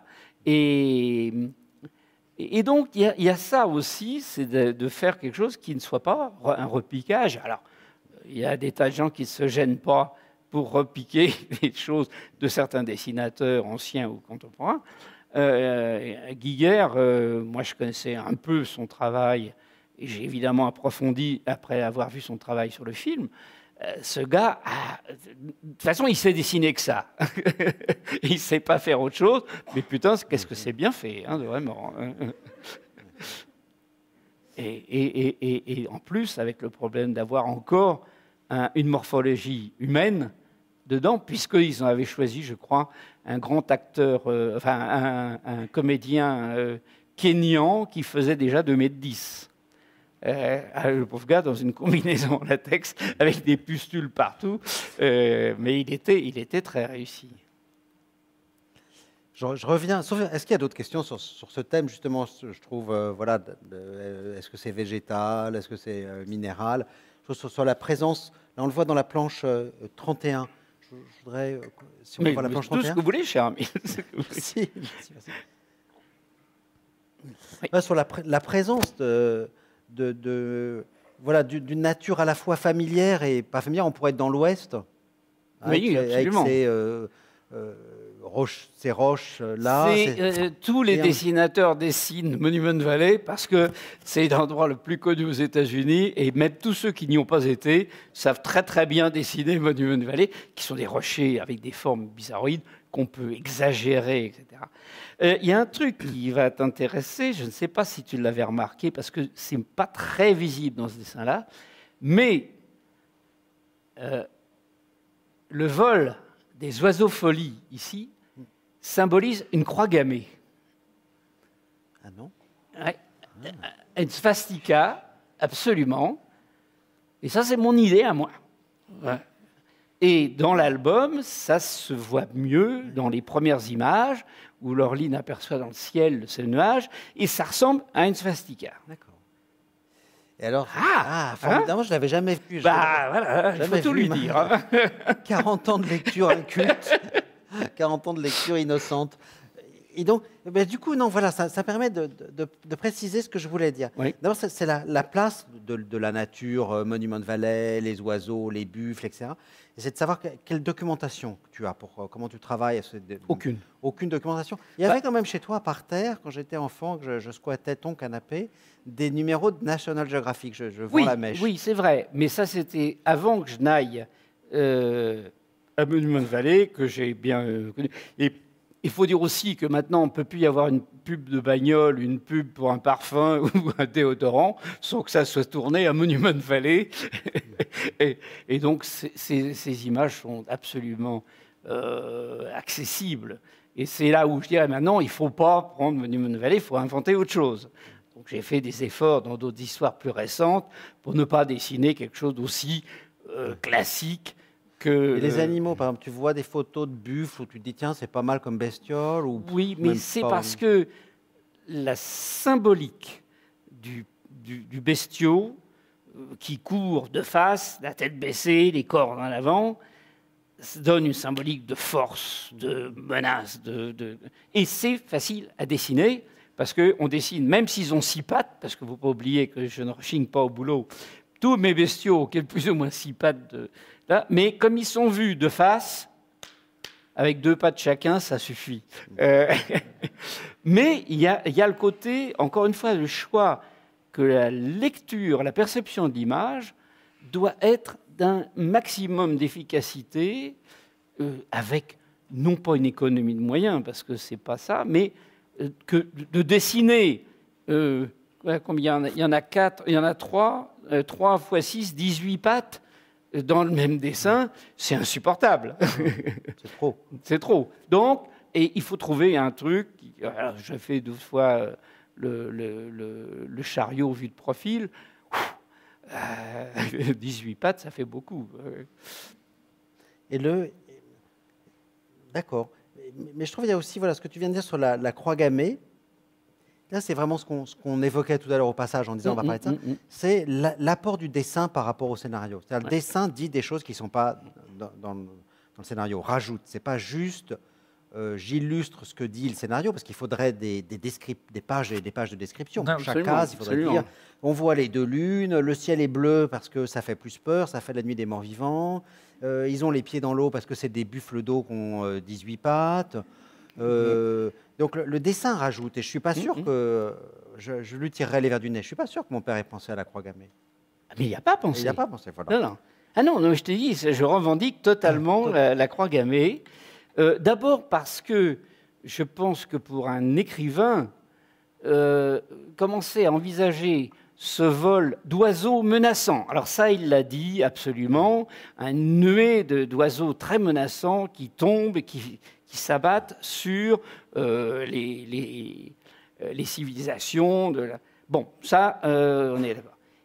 Et donc, il y a ça aussi, c'est de faire quelque chose qui ne soit pas un repiquage. Alors, il y a des tas de gens qui ne se gênent pas pour repiquer des choses de certains dessinateurs anciens ou contemporains. Giger, moi, je connaissais un peu son travail, et j'ai évidemment approfondi après avoir vu son travail sur le film. Ce gars, de toute façon, il sait dessiner que ça. Il ne sait pas faire autre chose, mais putain, qu'est-ce que c'est bien fait, vraiment. Et en plus, avec le problème d'avoir encore une morphologie humaine dedans, puisqu'ils en avaient choisi, je crois, un grand acteur, un comédien kényan qui faisait déjà 2,10 m. Le pauvre gars dans une combinaison en latex avec des pustules partout, mais il était très réussi.
Je reviens. Est-ce qu'il y a d'autres questions sur ce thème, justement, je trouve, voilà, est-ce que c'est végétal, est-ce que c'est minéral? Sur la présence, là on le voit dans la planche 31. Je voudrais, si on
Mais
voit la planche
tout
31.
ce que vous voulez, cher ami.
Merci. Oui. Sur la présence voilà, d'une nature à la fois familière et pas familière, on pourrait être dans l'Ouest,
Oui, absolument.
avec ces roches-là.
Tous les dessinateurs dessinent Monument Valley parce que c'est l'endroit le plus connu aux États-Unis et même tous ceux qui n'y ont pas été savent très très bien dessiner Monument Valley, qui sont des rochers avec des formes bizarroïdes qu'on peut exagérer, etc. Il y a un truc qui va t'intéresser, je ne sais pas si tu l'avais remarqué parce que c'est pas très visible dans ce dessin-là, mais le vol des oiseaux folies ici symbolise une croix gammée.
Ah non?
Ouais. Une svastika, absolument. Et ça, c'est mon idée à moi. Ouais. Et dans l'album, ça se voit mieux dans les premières images où Laureline aperçoit dans le ciel ce nuage et ça ressemble à une svastika.
D'accord. Et alors,
hein?
formidablement, je ne l'avais jamais vu.
Voilà, il faut tout lui dire. Hein.
40 ans de lecture inculte, 40 ans de lecture innocente. Et donc, du coup, non, voilà, ça permet de préciser ce que je voulais dire.
Oui.
D'abord, c'est la place de la nature, Monument Valley, les oiseaux, les buffles, etc. Et c'est de savoir quelle documentation tu as, comment tu travailles.
Aucune.
Aucune documentation. Il y avait quand même chez toi, par terre, quand j'étais enfant, que je squattais ton canapé, des numéros de National Geographic. Je vends la mèche.
Oui, c'est vrai. Mais ça, c'était avant que je n'aille à Monument Valley, que j'ai bien connu. Et il faut dire aussi que maintenant, on ne peut plus y avoir une pub de bagnole, une pub pour un parfum ou un déodorant, sans que ça soit tourné à Monument Valley. et donc, ces images sont absolument accessibles. Et c'est là où je dirais maintenant, il ne faut pas prendre Monument Valley, il faut inventer autre chose. Donc, j'ai fait des efforts dans d'autres histoires plus récentes pour ne pas dessiner quelque chose d'aussi classique.
Et les animaux, par exemple, tu vois des photos de buffles où tu te dis, tiens, c'est pas mal comme bestiole ou
oui, mais c'est parce que la symbolique du bestiau qui court de face, la tête baissée, les cornes en avant, donne une symbolique de force, de menace. Et c'est facile à dessiner parce qu'on dessine, même s'ils ont 6 pattes, parce que il ne faut pas oublier que je ne rechigne pas au boulot, tous mes bestiaux qui ont plus ou moins 6 pattes là, mais comme ils sont vus de face, avec 2 pattes chacun, ça suffit. Mais il y a le côté, encore une fois, le choix que la lecture, la perception de l'image doit être d'un maximum d'efficacité, avec non pas une économie de moyens, parce que c'est pas ça, mais que de dessiner. Combien il y en a 4, il y en a 3 x 6, 18 pattes. Dans le même dessin, c'est insupportable.
C'est trop.
C'est trop. Donc, et il faut trouver un truc. J'ai fait 12 fois le chariot vu de profil. 18 pattes, ça fait beaucoup.
Et d'accord. Mais je trouve qu'il y a aussi, voilà, ce que tu viens de dire sur la croix gammée. Là, c'est vraiment ce qu'on évoquait tout à l'heure au passage en disant on va parler de ça. C'est l'apport du dessin par rapport au scénario. C'est-à-dire le dessin dit des choses qui ne sont pas dans le scénario. Rajoute. C'est pas juste j'illustre ce que dit le scénario parce qu'il faudrait des pages et des pages de description. Pour chaque case, il faudrait dire on voit les 2 lunes, le ciel est bleu parce que ça fait plus peur, ça fait la nuit des morts vivants. Ils ont les pieds dans l'eau parce que c'est des buffles d'eau qui ont 18 pattes. Donc le dessin rajoute, et je ne suis pas sûr que je lui tirerais les vers du nez. Je ne suis pas sûr que mon père ait pensé à la croix gammée.
Mais il n'y a pas pensé.
Il n'y a pas pensé, voilà.
Non. Ah non, je te dis, je revendique totalement la croix gammée. D'abord parce que je pense que pour un écrivain, commencer à envisager ce vol d'oiseaux menaçants. Alors ça, il l'a dit absolument, un nuée d'oiseaux très menaçants qui tombent et qui s'abattent sur les civilisations. Bon, ça, on est d'accord.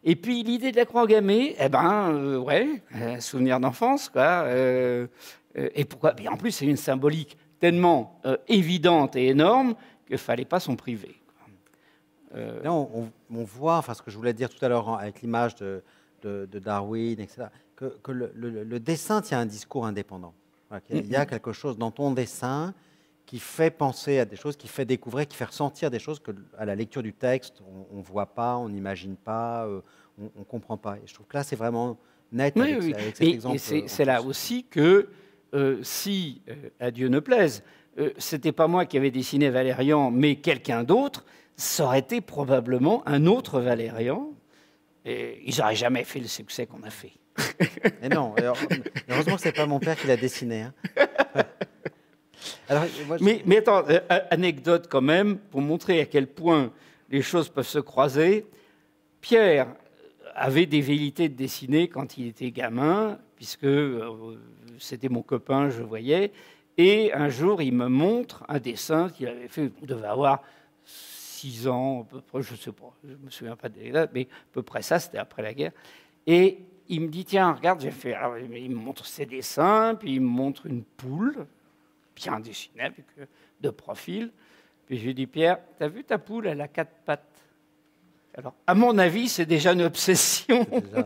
Et puis l'idée de la croix gammée, eh ben, ouais, souvenir d'enfance, quoi. Et pourquoi? Et en plus, c'est une symbolique tellement évidente et énorme qu'il ne fallait pas s'en priver.
Là, on voit, enfin, ce que je voulais dire tout à l'heure avec l'image de Darwin, etc., que le dessin tient un discours indépendant. Voilà, il y a quelque chose dans ton dessin qui fait penser à des choses, qui fait découvrir, qui fait ressentir des choses qu'à la lecture du texte, on ne voit pas, on n'imagine pas, on ne comprend pas. Et je trouve que là, c'est vraiment net avec cet exemple.
Et c'est là aussi que, si, à Dieu ne plaise, ce n'était pas moi qui avais dessiné Valérian, mais quelqu'un d'autre, ça aurait été probablement un autre Valérian. Et ils n'auraient jamais fait le succès qu'on a fait.
Et non, heureusement que ce n'est pas mon père qui l'a dessiné. Hein. Alors, moi,
mais attends, anecdote quand même, pour montrer à quel point les choses peuvent se croiser. Pierre avait des velléités de dessiner quand il était gamin, puisque c'était mon copain, je voyais. Et un jour, il me montre un dessin qu'il avait fait, il devait avoir 6 ans, à peu près, je ne sais pas, je ne me souviens pas des dates, mais à peu près ça, c'était après la guerre. Et il me dit, tiens, regarde, j'ai fait... Alors, il me montre ses dessins, puis il me montre une poule, bien dessinée, avec, de profil. Puis je lui dis, Pierre, t'as vu ta poule, elle a 4 pattes. Alors, à mon avis, c'est déjà une obsession.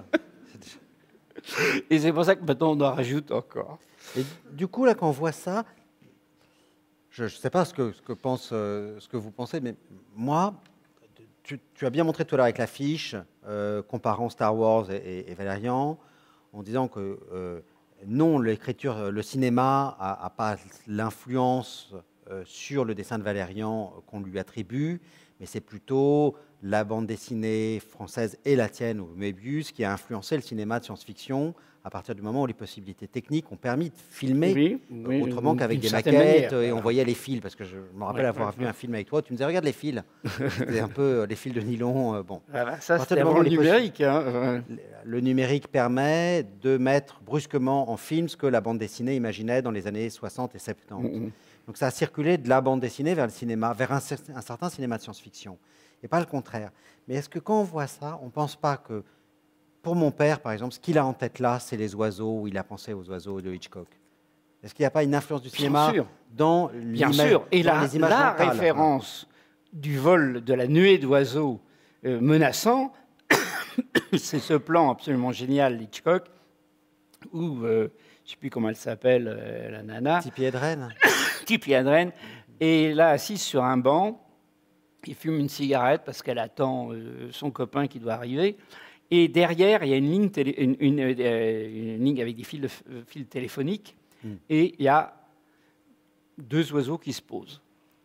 Et c'est pour ça que maintenant, on en rajoute encore.
Et du coup, là, quand on voit ça, je ne sais pas ce que vous pensez, mais moi, tu as bien montré tout à l'heure avec l'affiche, comparant Star Wars et Valérian, en disant que non, l'écriture, le cinéma n'a pas l'influence sur le dessin de Valérian qu'on lui attribue, mais c'est plutôt la bande dessinée française et la tienne, ou Möbius, qui a influencé le cinéma de science-fiction à partir du moment où les possibilités techniques ont permis de filmer autrement qu'avec des maquettes, et on voyait les fils, parce que je me rappelle avoir vu un film avec toi, tu me disais, regarde les fils, c'était un peu les fils de nylon. Bon.
Voilà, ça, c'était avant le numérique. Hein.
Le numérique permet de mettre brusquement en film ce que la bande dessinée imaginait dans les années 60 et 70. Donc ça a circulé de la bande dessinée vers le cinéma, vers un certain cinéma de science-fiction, et pas le contraire. Mais est-ce que quand on voit ça, on ne pense pas que, pour mon père, par exemple, ce qu'il a en tête là, c'est les oiseaux, où il a pensé aux oiseaux de Hitchcock? Est-ce qu'il n'y a pas une influence du cinéma dans
Bien sûr. Et la référence du vol de la nuée d'oiseaux menaçants, c'est ce plan absolument génial d'Hitchcock, où, je ne sais plus comment elle s'appelle, la nana.
Tippi Hedren.
Tippi Hedren. Et là, assise sur un banc, il fume une cigarette parce qu'elle attend son copain qui doit arriver. Et derrière, il y a une ligne avec des fils téléphoniques. Et il y a 2 oiseaux qui se posent.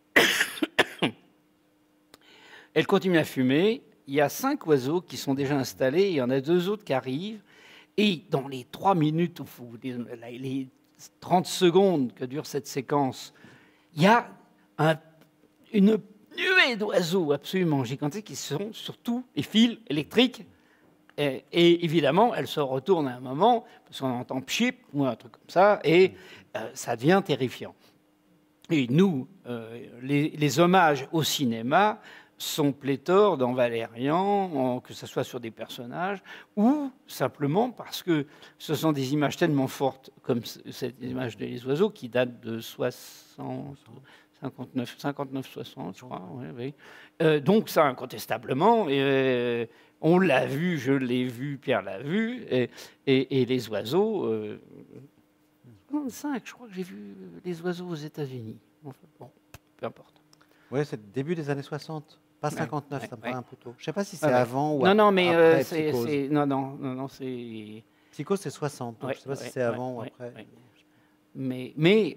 Elle continue à fumer. Il y a 5 oiseaux qui sont déjà installés. Il y en a 2 autres qui arrivent. Et dans les 3 minutes, les 30 secondes que dure cette séquence, il y a une nuée d'oiseaux absolument gigantiques qui sont surtout les fils électriques. Et évidemment, elle se retourne à un moment, parce qu'on entend pchip ou un truc comme ça, et ça devient terrifiant. Et nous, les hommages au cinéma sont pléthores dans Valérian, que ce soit sur des personnages, ou simplement parce que ce sont des images tellement fortes, comme cette image des oiseaux, qui date de 59-60, je crois. Oui. Donc ça, incontestablement, on l'a vu, je l'ai vu, Pierre l'a vu, et les oiseaux... 5, je crois que j'ai vu les oiseaux aux États-Unis. Enfin, bon, peu importe.
Oui, c'est le début des années 60. Pas 59, ça me paraît un peu tôt. Je ne sais pas si c'est avant ou
après. Non, mais
après
Psychose. Non, c'est...
Psychose, c'est 60, donc je ne sais pas si c'est avant ou après.
Mais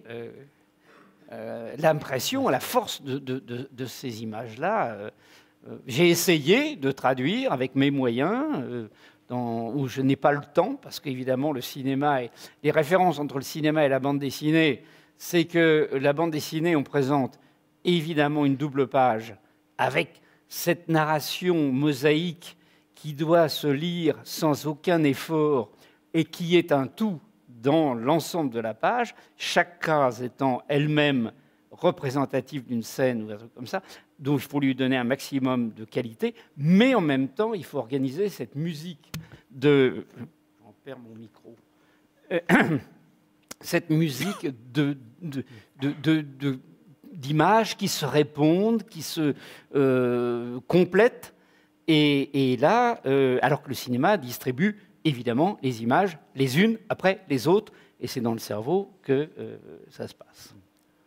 l'impression, la force de ces images-là, j'ai essayé de traduire avec mes moyens, où je n'ai pas le temps, parce qu'évidemment, le cinéma et les références entre le cinéma et la bande dessinée, c'est que la bande dessinée, on présente évidemment une double page avec cette narration mosaïque qui doit se lire sans aucun effort et qui est un tout dans l'ensemble de la page, chaque case étant elle-même représentatif d'une scène ou un truc comme ça, donc il faut lui donner un maximum de qualité, mais en même temps, il faut organiser cette musique de... J'en perds mon micro. Cette musique d'images qui se répondent, qui se complètent. Et là, alors que le cinéma distribue évidemment les images les unes après les autres, et c'est dans le cerveau que ça se passe.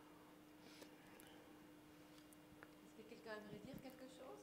Est-ce que quelqu'un aimerait dire quelque chose?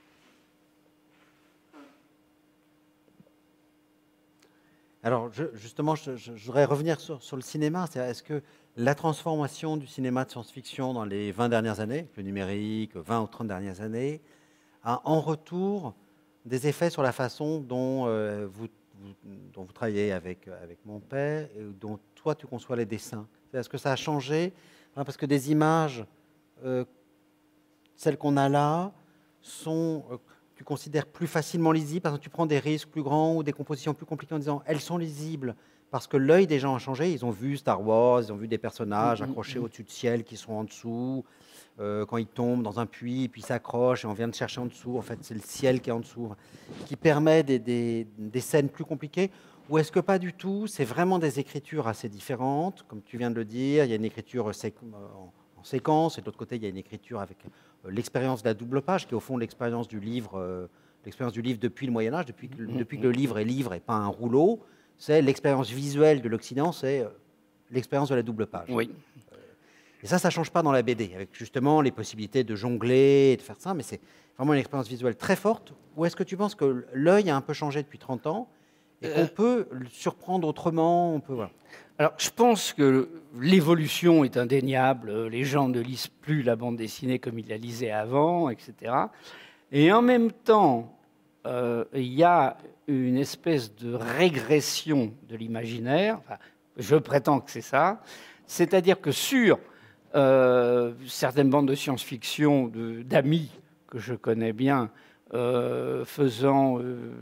Alors, justement, je voudrais revenir sur le cinéma. Est-ce que la transformation du cinéma de science-fiction dans les 20 dernières années, le numérique, 20 ou 30 dernières années, a en retour des effets sur la façon dont vous travaillez avec mon père et dont toi tu conçois les dessins? Est-ce que ça a changé? Parce que des images, celles qu'on a là, sont, tu considères plus facilement lisibles. Par exemple, tu prends des risques plus grands ou des compositions plus compliquées en disant elles sont lisibles parce que l'œil des gens a changé. Ils ont vu Star Wars, ils ont vu des personnages accrochés au-dessus du ciel qui sont en dessous. Quand ils tombent dans un puits, puis s'accrochent et on vient de chercher en dessous. En fait, c'est le ciel qui est en dessous, qui permet des scènes plus compliquées. Ou est-ce que pas du tout? C'est vraiment des écritures assez différentes, comme tu viens de le dire. Il y a une écriture en séquence, et de l'autre côté, il y a une écriture avec l'expérience de la double page, qui est au fond l'expérience du livre depuis le Moyen-Âge, depuis que le livre et pas un rouleau. C'est l'expérience visuelle de l'Occident, c'est l'expérience de la double page.
Oui.
Et ça ne change pas dans la BD, avec justement les possibilités de jongler et de faire ça, mais c'est vraiment une expérience visuelle très forte. Ou est-ce que tu penses que l'œil a un peu changé depuis 30 ans et qu'on peut le surprendre autrement, voilà.
Alors, je pense que l'évolution est indéniable. Les gens ne lisent plus la bande dessinée comme ils la lisaient avant, etc. Et en même temps, il y a une espèce de régression de l'imaginaire. Enfin, je prétends que c'est ça. C'est-à-dire que sur certaines bandes de science-fiction d'amis que je connais bien, faisant,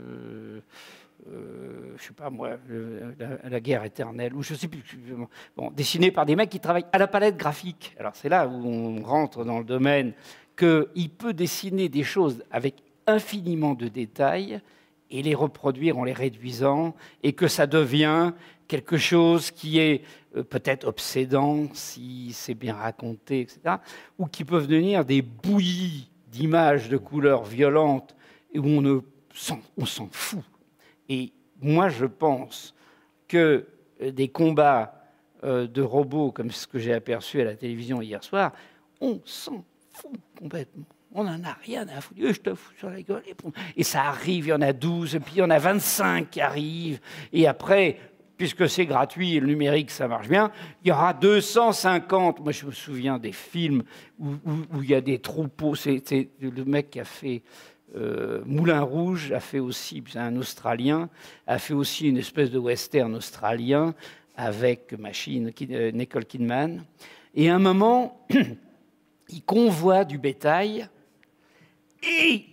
je sais pas moi, la guerre éternelle, ou je sais plus, bon, dessiné par des mecs qui travaillent à la palette graphique. Alors c'est là où on rentre dans le domaine qu'il peut dessiner des choses avec infiniment de détails et les reproduire en les réduisant, et que ça devient quelque chose qui est peut-être obsédant si c'est bien raconté, etc., ou qui peuvent devenir des bouillies d'images de couleurs violentes et où on s'en fout. Et moi, je pense que des combats de robots, comme ce que j'ai aperçu à la télévision hier soir, on s'en fout complètement. On n'en a rien à foutre. Je te fous sur la gueule. Et ça arrive, il y en a 12, et puis il y en a 25 qui arrivent. Et après, puisque c'est gratuit et le numérique, ça marche bien, il y aura 250. Moi, je me souviens des films où il y a des troupeaux. C'est le mec qui a fait Moulin Rouge, a fait aussi, c'est un Australien, a fait aussi une espèce de western australien avec Nicole Kidman. Et à un moment, il convoie du bétail et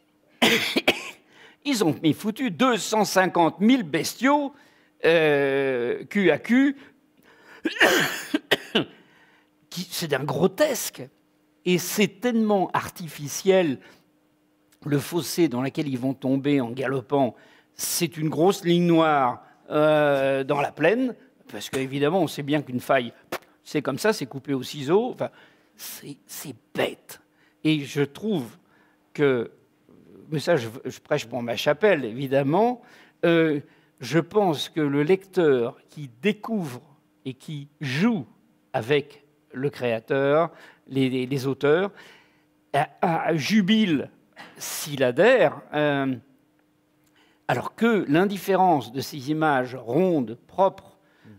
ils ont foutu 250 000 bestiaux cul à cul. C'est d'un grotesque. Et c'est tellement artificiel, le fossé dans lequel ils vont tomber en galopant. C'est une grosse ligne noire dans la plaine, parce qu'évidemment, on sait bien qu'une faille, c'est comme ça, c'est coupé au ciseau. Enfin, c'est bête. Et je trouve que, mais ça, je prêche pour ma chapelle, évidemment, je pense que le lecteur qui découvre et qui joue avec le créateur, les auteurs, jubile s'il adhère, alors que l'indifférence de ces images rondes, propres,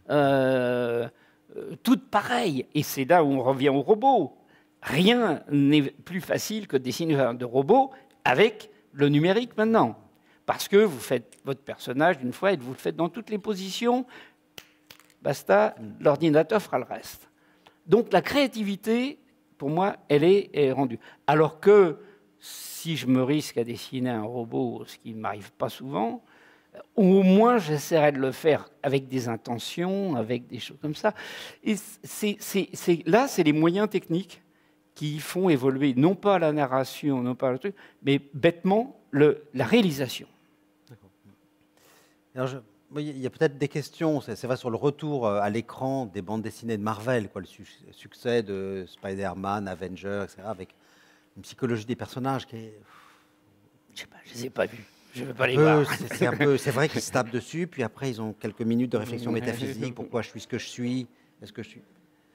toutes pareilles, et c'est là où on revient au robot. Rien n'est plus facile que de dessiner de robots avec le numérique maintenant. Parce que vous faites votre personnage d'une fois et vous le faites dans toutes les positions. Basta, l'ordinateur fera le reste. Donc la créativité, pour moi, elle est rendue. Alors que si je me risque à dessiner un robot, ce qui ne m'arrive pas souvent, Au moins, j'essaierai de le faire avec des intentions, avec des choses comme ça. Et là, c'est les moyens techniques qui font évoluer, non pas la narration, non pas le truc, mais bêtement la réalisation.
Alors, il y a peut-être des questions, c'est vrai, sur le retour à l'écran des bandes dessinées de Marvel, quoi, le succès de Spider-Man, Avengers, etc., avec une psychologie des personnages qui est...
Je sais pas, je les ai pas vus. Je ne veux pas les voir.
C'est vrai qu'ils se tapent dessus, puis après ils ont quelques minutes de réflexion métaphysique. Pourquoi je suis ce que je suis? Est-ce que je suis...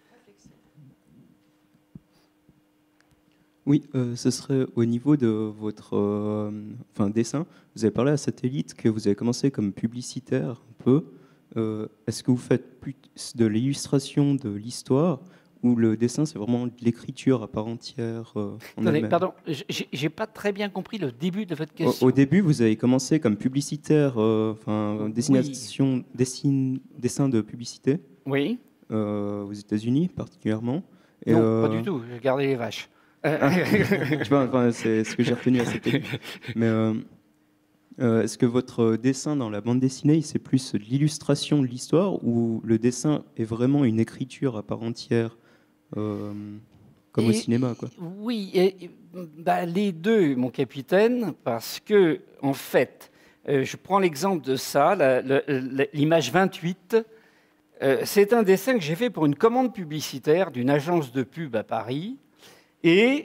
Oui, ce serait au niveau de votre dessin. Vous avez parlé à Satellite que vous avez commencé comme publicitaire un peu. Est-ce que vous faites plus de l'illustration de l'histoire ou le dessin, c'est vraiment de l'écriture à part entière
Pardon, j'ai pas très bien compris le début de votre question.
Au début, vous avez commencé comme publicitaire, dessin de publicité.
Oui.
Aux États-Unis particulièrement. Et
non, pas du tout. J'ai gardé les vaches.
Tu vois, c'est ce que j'ai retenu à cette époque. Mais est-ce que votre dessin dans la bande dessinée, c'est plus de l'illustration de l'histoire ou le dessin est vraiment une écriture à part entière, comme au cinéma, quoi?
Oui, les deux, mon capitaine, parce que, en fait, je prends l'exemple de ça, l'image 28. C'est un dessin que j'ai fait pour une commande publicitaire d'une agence de pub à Paris. Et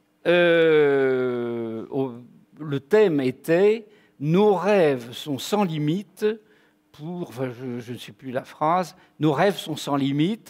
le thème était « Nos rêves sont sans limite pour... » Enfin, je ne sais plus la phrase. « Nos rêves sont sans limite.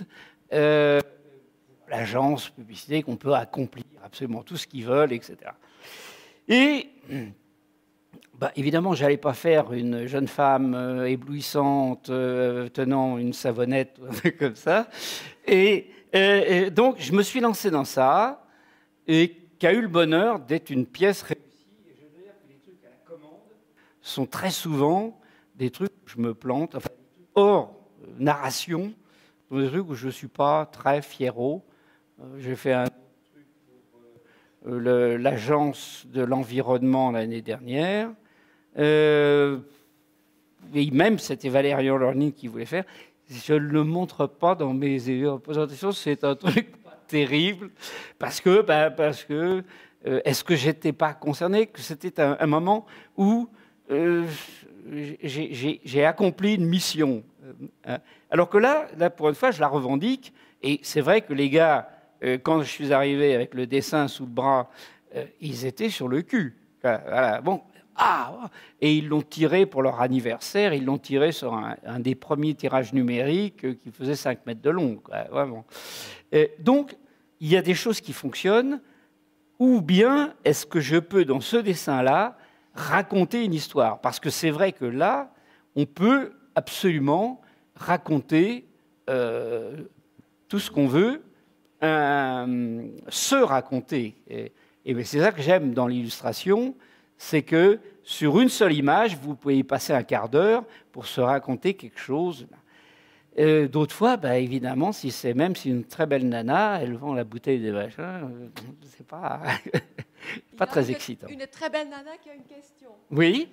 L'agence publicité qu'on peut accomplir absolument tout ce qu'ils veulent, etc. » Et évidemment, je n'allais pas faire une jeune femme éblouissante tenant une savonnette comme ça. Et donc, je me suis lancé dans ça. Et qui a eu le bonheur d'être une pièce réussie. Et je veux dire que les trucs à la commande sont très souvent des trucs où je me plante, enfin, hors narration, des trucs où je ne suis pas très fiero. J'ai fait un truc pour l'agence de l'environnement l'année dernière. Et même, c'était Valérian Learning qui voulait faire. Je ne le montre pas dans mes présentations, c'est un truc terrible, parce que est-ce que j'étais pas concerné, que c'était un moment où j'ai accompli une mission, alors que là pour une fois je la revendique, et c'est vrai que les gars, quand je suis arrivé avec le dessin sous le bras, ils étaient sur le cul. Voilà, bon. Et ils l'ont tiré pour leur anniversaire, ils l'ont tiré sur un des premiers tirages numériques qui faisait 5 mètres de long. Vraiment. Donc, il y a des choses qui fonctionnent, ou bien est-ce que je peux, dans ce dessin-là, raconter une histoire? Parce que c'est vrai que là, on peut absolument raconter tout ce qu'on veut, se raconter. Et c'est ça que j'aime dans l'illustration, c'est que sur une seule image, vous pouvez y passer un quart d'heure pour se raconter quelque chose. D'autres fois, évidemment, même si une très belle nana, elle vend la bouteille des machins, c'est pas, pas très excitant.
Une très belle nana qui a une question.
Oui.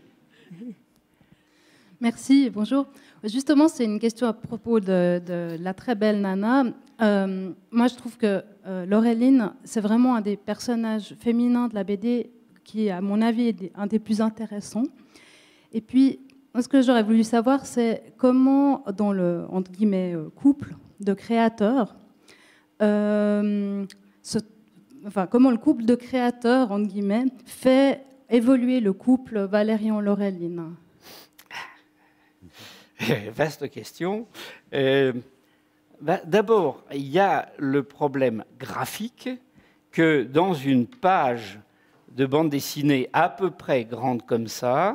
Merci, bonjour. Justement, c'est une question à propos de la très belle nana. Moi, je trouve que Laureline, c'est vraiment un des personnages féminins de la BD qui, à mon avis, est un des plus intéressants. Et puis, ce que j'aurais voulu savoir, c'est comment, dans le, entre guillemets, couple de créateurs, comment le couple de créateurs, entre guillemets, fait évoluer le couple Valérian-Laureline.
Vaste question. D'abord, il y a le problème graphique que dans une page de bande dessinée à peu près grande comme ça,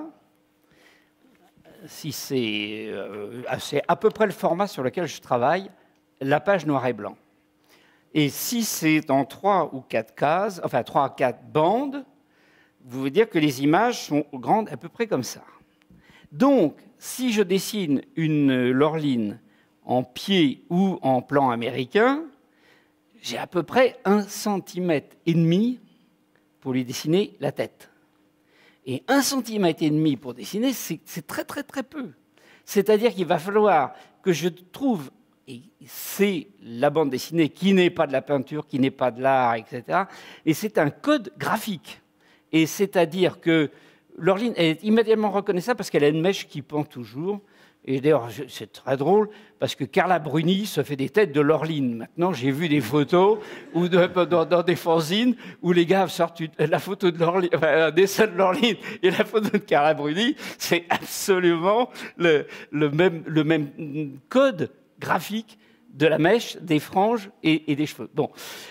si c'est à peu près le format sur lequel je travaille, la page noir et blanc. Et si c'est en 3 ou 4 cases, enfin 3 à 4 bandes, vous voulez dire que les images sont grandes à peu près comme ça. Donc, si je dessine une Laureline en pied ou en plan américain, j'ai à peu près 1,5 cm pour lui dessiner la tête. Et 1,5 cm pour dessiner, c'est très, très, très peu. C'est-à-dire qu'il va falloir que je trouve, et c'est la bande dessinée qui n'est pas de la peinture, qui n'est pas de l'art, etc. Et c'est un code graphique. Et c'est-à-dire que l'Orline est immédiatement reconnaissable parce qu'elle a une mèche qui pend toujours. Et d'ailleurs, c'est très drôle, parce que Carla Bruni se fait des têtes de l'Orline. Maintenant, j'ai vu des photos dans des fanzines où les gars sortent la photo de l'Orline, enfin, un dessin de l'Orline et la photo de Carla Bruni. C'est absolument le même code graphique de la mèche, des franges et des cheveux. Bon.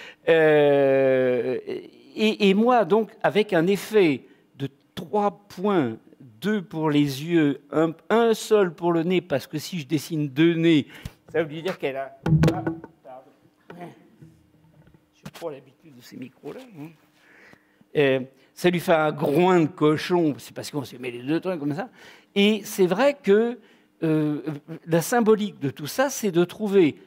Et moi, donc, avec un effet de 3 points, 2 pour les yeux, un seul pour le nez, parce que si je dessine 2 nez, ça veut dire qu'elle a... Ah, pardon. J'ai trop l'habitude de ces micros-là. Ça lui fait un groin de cochon, c'est parce qu'on s'est mis les 2 trucs comme ça. Et c'est vrai que la symbolique de tout ça, c'est de trouver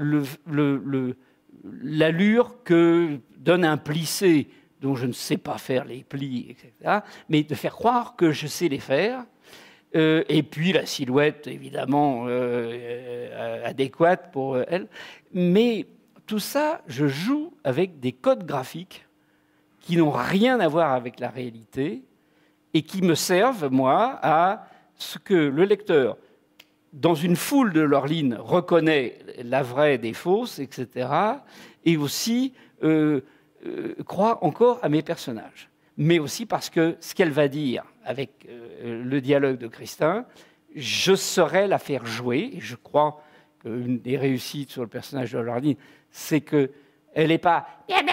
l'allure que donne un plissé dont je ne sais pas faire les plis, etc., mais de faire croire que je sais les faire. Et puis la silhouette, évidemment, adéquate pour elle. Mais tout ça, je joue avec des codes graphiques qui n'ont rien à voir avec la réalité et qui me servent, moi, à ce que le lecteur, dans une foule de l'Orline, reconnaît la vraie des fausses, etc., et aussi... croit encore à mes personnages, mais aussi parce que ce qu'elle va dire avec le dialogue de Christin, je saurais la faire jouer, et je crois qu'une des réussites sur le personnage de l'Orline, c'est qu'elle n'est pas...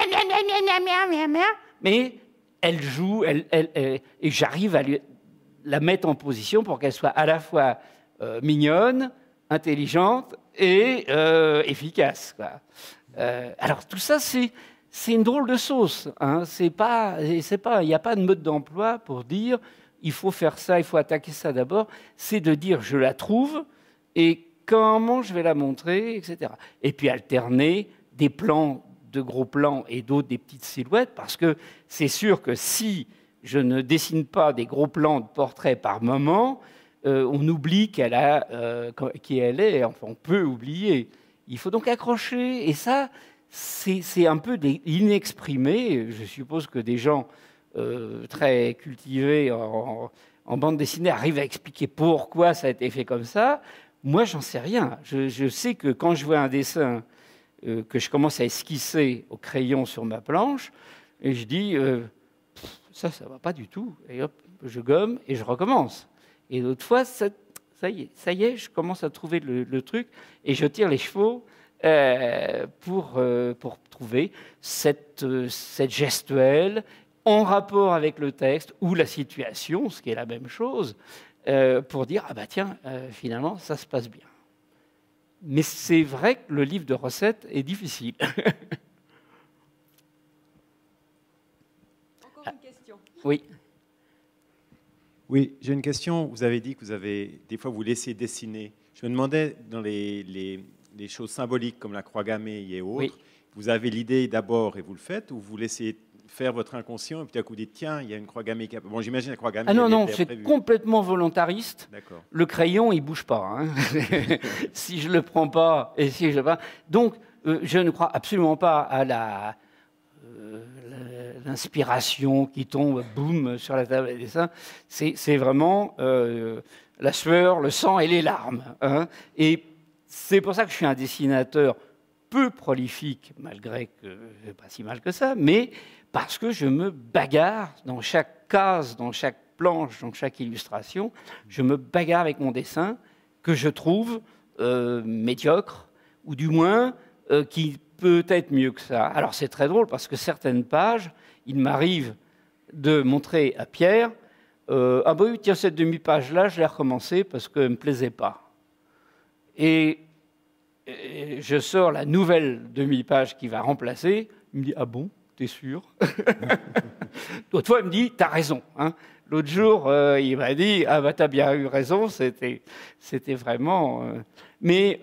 mais elle joue, et j'arrive à la mettre en position pour qu'elle soit à la fois mignonne, intelligente et efficace, quoi. Alors tout ça, c'est une drôle de sauce. Hein. Il n'y a pas de mode d'emploi pour dire il faut faire ça, il faut attaquer ça d'abord. C'est de dire je la trouve et comment je vais la montrer, etc. Et puis alterner des plans, de gros plans et d'autres des petites silhouettes, parce que c'est sûr que si je ne dessine pas des gros plans de portraits par moment, on oublie qui elle est. Enfin, on peut oublier. Il faut donc accrocher. Et ça, c'est un peu inexprimé. Je suppose que des gens très cultivés en bande dessinée arrivent à expliquer pourquoi ça a été fait comme ça. Moi, j'en sais rien. Je sais que quand je vois un dessin que je commence à esquisser au crayon sur ma planche, et je dis ça va pas du tout. Et hop, je gomme et je recommence. Et d'autres fois, ça y est, je commence à trouver le truc et je tire les chevaux pour trouver cette gestuelle en rapport avec le texte ou la situation, ce qui est la même chose, pour dire ah bah tiens, finalement ça se passe bien. Mais c'est vrai que le livre de recettes est difficile.
Encore une question.
Oui.
Oui, j'ai une question. Vous avez dit que des fois vous laissez dessiner. Je me demandais dans les choses symboliques comme la croix gammée et autres, oui. Vous avez l'idée d'abord et vous le faites, ou vous laissez faire votre inconscient et puis à coup vous dites tiens, il y a une croix gammée qui a... Bon, j'imagine la croix gammée.
Ah non, c'est complètement volontariste.
D'accord. Le
crayon, il bouge pas. Hein. Si je le prends pas et si je pas. Donc, je ne crois absolument pas à l'inspiration qui tombe, boum, sur la table des dessins. C'est vraiment la sueur, le sang et les larmes. Hein. Et c'est pour ça que je suis un dessinateur peu prolifique, malgré que je n'ai pas si mal que ça, mais parce que je me bagarre dans chaque case, dans chaque planche, dans chaque illustration, je me bagarre avec mon dessin que je trouve médiocre, ou du moins qui peut être mieux que ça. Alors c'est très drôle parce que certaines pages, il m'arrive de montrer à Pierre ah bah oui, tiens, cette demi-page-là, je l'ai recommencée parce qu'elle ne me plaisait pas. Et je sors la nouvelle demi-page qui va remplacer. Il me dit ah bon, t'es sûr? L'autre fois, il me dit t'as raison. Hein. L'autre jour, il m'a dit ah bah t'as bien eu raison. C'était vraiment. Mais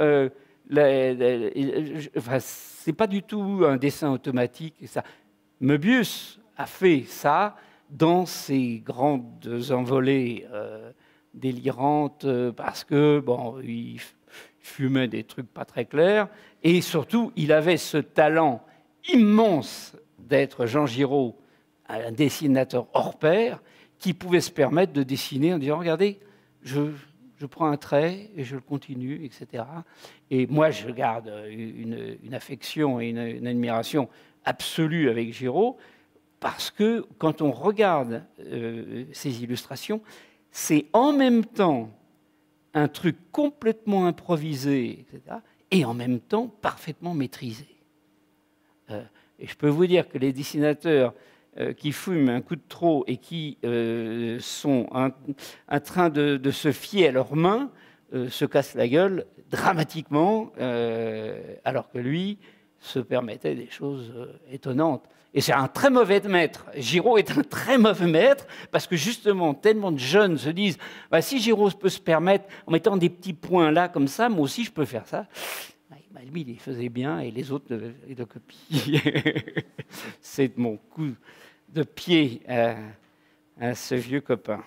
enfin, c'est pas du tout un dessin automatique. Et ça. Möbius a fait ça dans ses grandes envolées délirantes, parce que, bon, il fumait des trucs pas très clairs, et surtout, il avait ce talent immense d'être Jean Giraud, un dessinateur hors pair, qui pouvait se permettre de dessiner en disant, regardez, je prends un trait et je le continue, etc. Et moi, je garde une affection et une admiration absolue avec Giraud, parce que quand on regarde ces illustrations, c'est en même temps un truc complètement improvisé, etc., et en même temps parfaitement maîtrisé. Et je peux vous dire que les dessinateurs qui fument un coup de trop et qui sont en train de se fier à leurs mains se cassent la gueule dramatiquement, alors que lui se permettait des choses étonnantes. Et c'est un très mauvais maître. Giraud est un très mauvais maître parce que justement, tellement de jeunes se disent bah, si Giraud peut se permettre, en mettant des petits points là comme ça, moi aussi je peux faire ça. Bah, lui, il les faisait bien et les autres le copient. C'est mon coup de pied à ce vieux copain.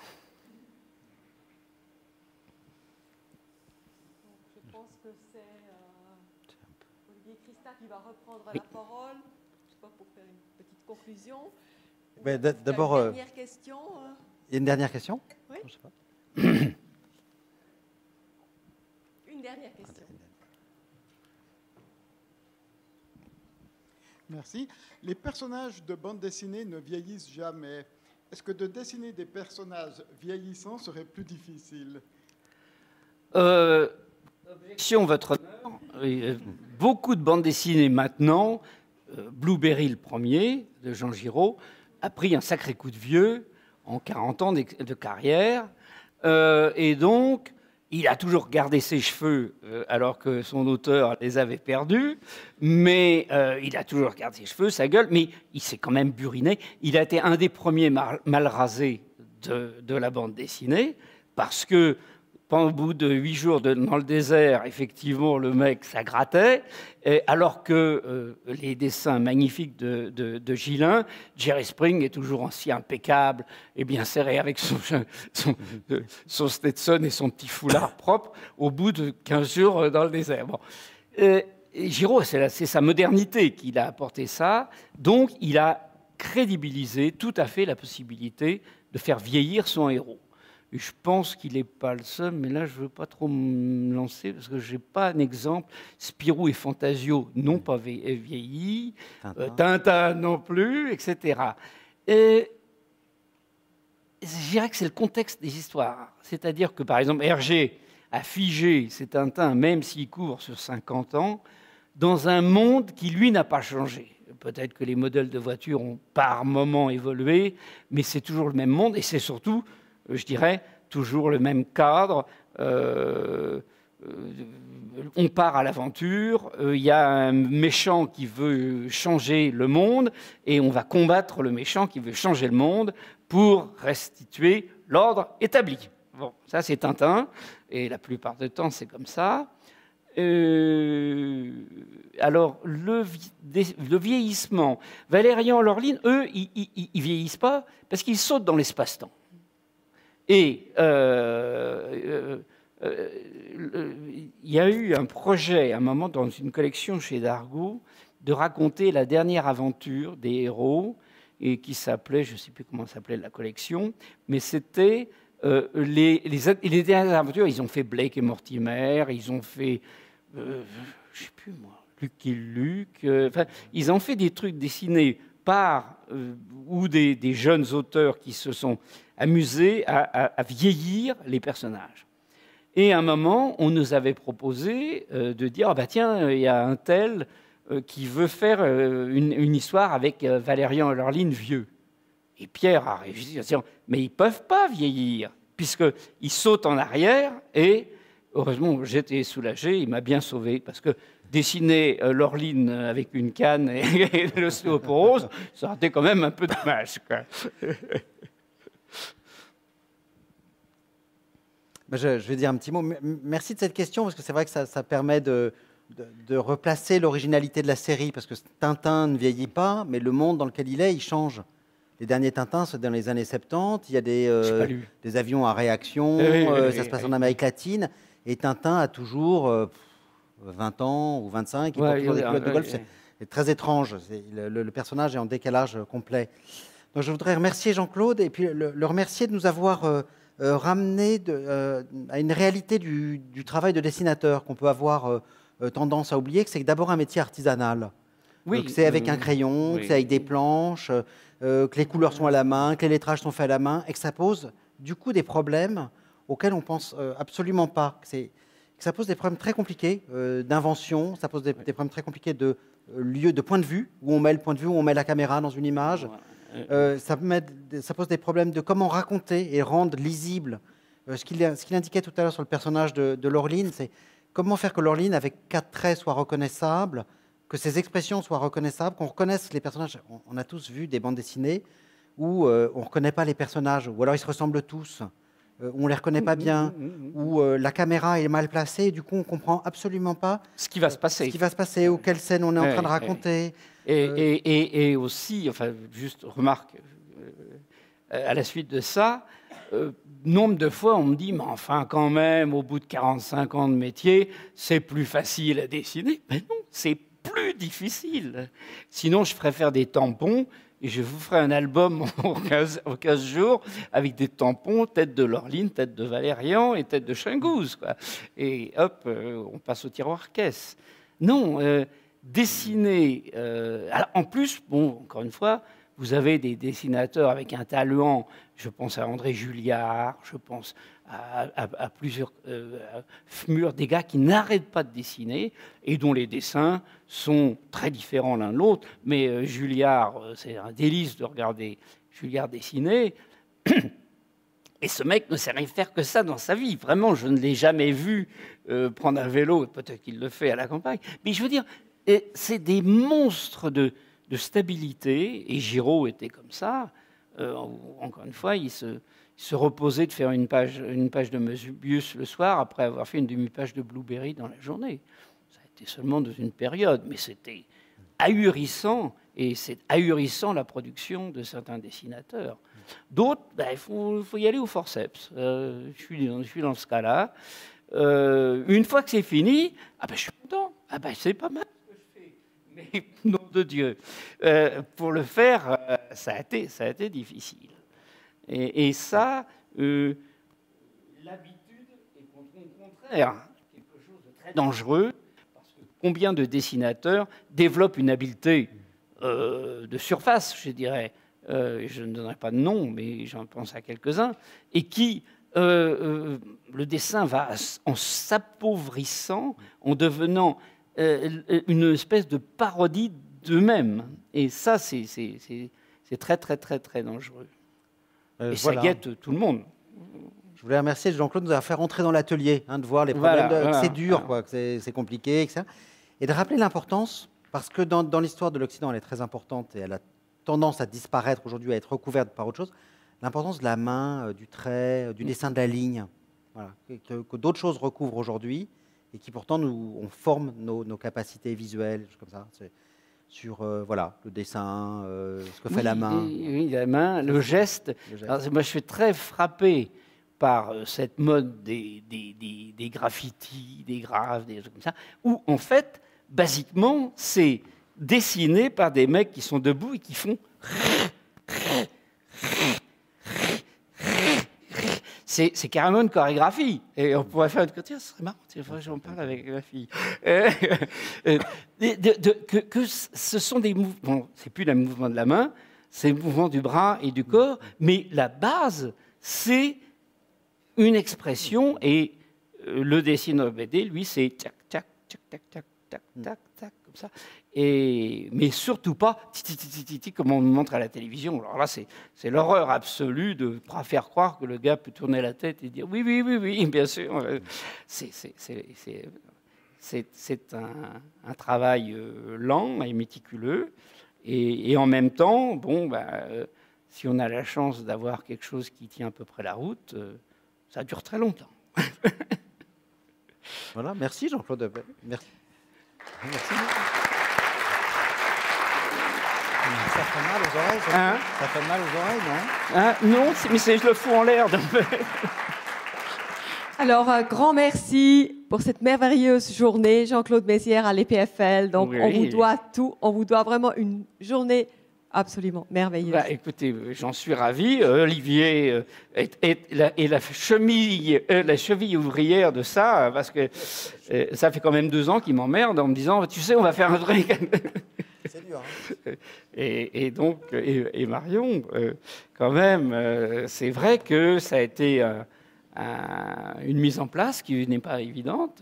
Je pense que c'est Olivier Christa qui va reprendre la parole. Je sais pas, pour faire une petite conclusion.
D'abord,
une dernière question.
Il y a une dernière question?
Oui.
Je sais pas.
Une dernière question.
Merci. Les personnages de bande dessinée ne vieillissent jamais. Est-ce que de dessiner des personnages vieillissants serait plus difficile?
Objection, votre honneur. Beaucoup de bandes dessinées maintenant, Blueberry le premier, de Jean Giraud, a pris un sacré coup de vieux en 40 ans de carrière. Et donc, il a toujours gardé ses cheveux alors que son auteur les avait perdus, mais il a toujours gardé ses cheveux, sa gueule, mais il s'est quand même buriné. Il a été un des premiers mal rasés de la bande dessinée, parce que au bout de 8 jours dans le désert, effectivement, le mec, ça grattait, alors que les dessins magnifiques de Gillin, Jerry Spring est toujours aussi impeccable et bien serré avec son Stetson et son petit foulard propre au bout de 15 jours dans le désert. Bon. Giraud, c'est sa modernité qui a apporté ça, donc il a crédibilisé tout à fait la possibilité de faire vieillir son héros. Et je pense qu'il n'est pas le seul, mais là, je ne veux pas trop me lancer parce que je n'ai pas un exemple. Spirou et Fantasio n'ont pas vieilli, Tintin non plus, etc. Et je dirais que c'est le contexte des histoires. C'est-à-dire que, par exemple, Hergé a figé ses Tintins, même s'il court sur 50 ans, dans un monde qui, lui, n'a pas changé. Peut-être que les modèles de voitures ont par moments évolué, mais c'est toujours le même monde et c'est surtout, je dirais, toujours le même cadre. On part à l'aventure, il y a un méchant qui veut changer le monde et on va combattre le méchant qui veut changer le monde pour restituer l'ordre établi. Bon, ça c'est Tintin, et la plupart du temps c'est comme ça. Alors, le vieillissement, Valérian, Lorline, eux, ils ne vieillissent pas parce qu'ils sautent dans l'espace-temps. Et il y a eu un projet, à un moment, dans une collection chez Dargaud, de raconter la dernière aventure des héros, et qui s'appelait, je ne sais plus comment s'appelait la collection, mais c'était les dernières aventures. Ils ont fait Blake et Mortimer, ils ont fait, je ne sais plus moi, Lucky Luke, enfin, ils ont fait des trucs dessinés par ou des jeunes auteurs qui se sont amusés à vieillir les personnages. Et à un moment, on nous avait proposé de dire, ah bah tiens, il y a un tel qui veut faire une histoire avec Valérian et Lorline vieux. Et Pierre a réussi à dire, mais ils ne peuvent pas vieillir, puisqu'ils sautent en arrière, et heureusement, j'étais soulagé, il m'a bien sauvé, parce que dessiner Lorline avec une canne et l'ostéoporose, ça aurait été quand même un peu dommage, quoi.
Je vais dire un petit mot. Merci de cette question, parce que c'est vrai que ça permet de replacer l'originalité de la série, parce que Tintin ne vieillit pas, mais le monde dans lequel il change. les derniers Tintins, c'est dans les années 70. Il y a des avions à réaction. Ça se passe en Amérique latine. Et Tintin a toujours 20 ans ou 25. Il porte toujours des culottes de golf. C'est très étrange. Le personnage est en décalage complet. Donc, je voudrais remercier Jean-Claude et puis le remercier de nous avoir ramené à une réalité du travail de dessinateur qu'on peut avoir tendance à oublier, que c'est d'abord un métier artisanal. Oui, que c'est avec un crayon, que c'est avec des planches, que les couleurs sont à la main, que les lettrages sont faits à la main, et que ça pose du coup des problèmes auxquels on pense absolument pas. Que ça pose des problèmes très compliqués d'invention, ça pose des problèmes très compliqués de lieu, de point de vue, où on met le point de vue, où on met la caméra dans une image. Ça pose des problèmes de comment raconter et rendre lisible. Ce qu'il indiquait tout à l'heure sur le personnage de Laureline, c'est comment faire que Laureline, avec 4 traits, soit reconnaissable, que ses expressions soient reconnaissables, qu'on reconnaisse les personnages. On a tous vu des bandes dessinées où on ne reconnaît pas les personnages, ou alors ils se ressemblent tous, où on ne les reconnaît pas bien, où la caméra est mal placée, et du coup on ne comprend absolument pas
ce qui va se passer,
ou quelle scène on est en train de raconter.
Et aussi, enfin, juste remarque, à la suite de ça, nombre de fois on me dit, mais enfin quand même, au bout de 45 ans de métier, c'est plus facile à dessiner. Mais non, c'est plus difficile. Sinon, je ferais faire des tampons et je vous ferai un album en 15 jours avec des tampons, tête de Laureline, tête de Valérian et tête de Chingouze, quoi. Et hop, on passe au tiroir caisse. Non, dessiner... alors, en plus, bon, encore une fois, vous avez des dessinateurs avec un talent, je pense à André Julliard, je pense à plusieurs murs, des gars qui n'arrêtent pas de dessiner et dont les dessins sont très différents l'un de l'autre. Mais Julliard, c'est un délice de regarder Julliard dessiner. Et ce mec ne sait rien faire que ça dans sa vie. Vraiment, je ne l'ai jamais vu prendre un vélo, peut-être qu'il le fait à la campagne. Mais je veux dire, c'est des monstres de stabilité, et Giraud était comme ça. Encore une fois, il se reposait de faire une page de Möbius le soir après avoir fait une demi-page de Blueberry dans la journée. Ça a été seulement dans une période, mais c'était ahurissant, et c'est ahurissant la production de certains dessinateurs. D'autres, il faut y aller au forceps. Je suis dans ce cas-là. Une fois que c'est fini, je suis content. C'est pas mal ce que je fais. Mais nom de Dieu, pour le faire, ça a été difficile. Et ça, l'habitude est au contraire quelque chose de très dangereux, parce que combien de dessinateurs développent une habileté de surface, je dirais, je ne donnerai pas de nom, mais j'en pense à quelques-uns, et qui, le dessin va en s'appauvrissant, en devenant une espèce de parodie d'eux-mêmes. Et ça, c'est très, très, très, très dangereux. Et ça guette tout le monde.
Je voulais remercier Jean-Claude de nous avoir fait rentrer dans l'atelier, de voir les problèmes, que c'est dur, que c'est compliqué, etc. Et de rappeler l'importance, parce que dans l'histoire de l'Occident, elle est très importante et elle a tendance à disparaître aujourd'hui, à être recouverte par autre chose, l'importance de la main, du trait, du dessin de la ligne, voilà, que d'autres choses recouvrent aujourd'hui et qui pourtant on forme nos capacités visuelles, comme ça, sur le dessin, ce que fait la main.
Oui, la main, le geste. Alors, moi, je suis très frappé par cette mode des graffitis, des graphes, des trucs comme ça, où en fait, basiquement, c'est dessiné par des mecs qui sont debout et qui font... C'est carrément une chorégraphie. Et on pourrait faire une côté, ce serait marrant, il faudrait que j'en parle avec ma fille. Que ce sont des mouvements, c'est plus le mouvement de la main, c'est le mouvement du bras et du corps, mais la base, c'est une expression, et le dessineur BD, lui, c'est tac, tac, tac, tac, tac, tac, tac, tac, comme ça. Mais surtout pas comme on nous montre à la télévision. Alors là, c'est l'horreur absolue de ne pas faire croire que le gars peut tourner la tête et dire oui, oui, oui, oui, bien sûr. C'est un travail lent et méticuleux. Et en même temps, si on a la chance d'avoir quelque chose qui tient à peu près la route, ça dure très longtemps.
Voilà, merci Jean-Claude. Merci. Merci. Ça fait mal aux oreilles, ça fait mal aux oreilles, non?
Non, mais je le fous en l'air.
Alors, grand merci pour cette merveilleuse journée, Jean-Claude Mézières à l'EPFL. Donc,
oui.
On vous doit tout. On vous doit vraiment une journée absolument merveilleuse.
Bah, écoutez, j'en suis ravi. Olivier est la cheville ouvrière de ça, parce que ça fait quand même 2 ans qu'il m'emmerde en me disant, tu sais, on va faire un truc.
C'est dur.
Et donc, Marion, quand même, c'est vrai que ça a été une mise en place qui n'est pas évidente.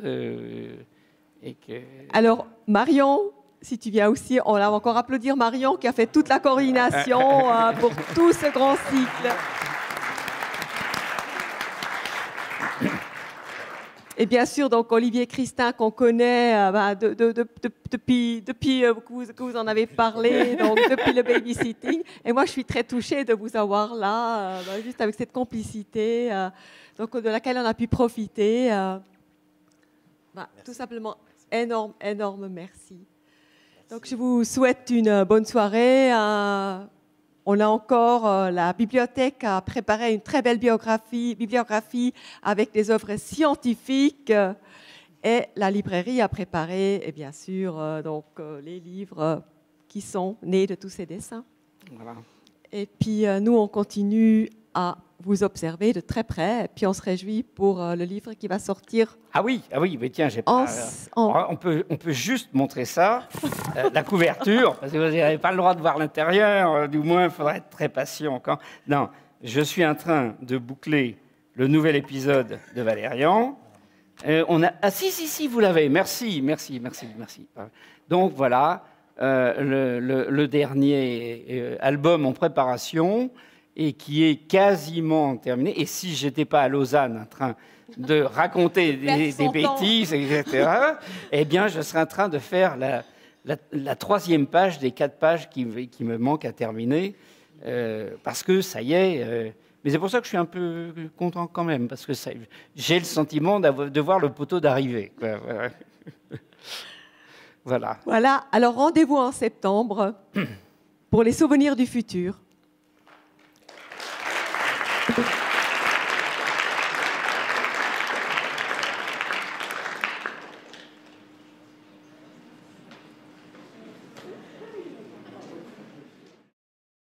Alors, Marion, si tu viens aussi, on va encore applaudir Marion qui a fait toute la coordination pour tout ce grand cycle. Et bien sûr, donc Olivier Christin, qu'on connaît depuis que vous en avez parlé, donc depuis le babysitting. Et moi, je suis très touchée de vous avoir là, juste avec cette complicité, donc de laquelle on a pu profiter. Tout simplement, énorme merci. Donc, je vous souhaite une bonne soirée. On a encore la bibliothèque a préparé une très belle bibliographie avec des œuvres scientifiques et la librairie a préparé, et bien sûr, les livres qui sont nés de tous ces dessins.
Voilà.
Et puis, nous, on continue à vous observer de très près, et puis on se réjouit pour le livre qui va sortir.
Ah oui, mais tiens, j'ai pas. On peut juste montrer ça, la couverture, parce que vous n'avez pas le droit de voir l'intérieur. Du moins, il faudra être très patient encore. Non, je suis en train de boucler le nouvel épisode de Valérian. Si, vous l'avez. Merci. Donc voilà, le dernier album en préparation, et qui est quasiment terminé. Et si je n'étais pas à Lausanne en train de raconter des bêtises, etc., eh bien, je serais en train de faire la 3e page des 4 pages qui me manquent à terminer, parce que ça y est... mais c'est pour ça que je suis un peu content quand même, parce que j'ai le sentiment de voir le poteau d'arrivée. Voilà.
Voilà, alors rendez-vous en septembre pour les souvenirs du futur. Thank you.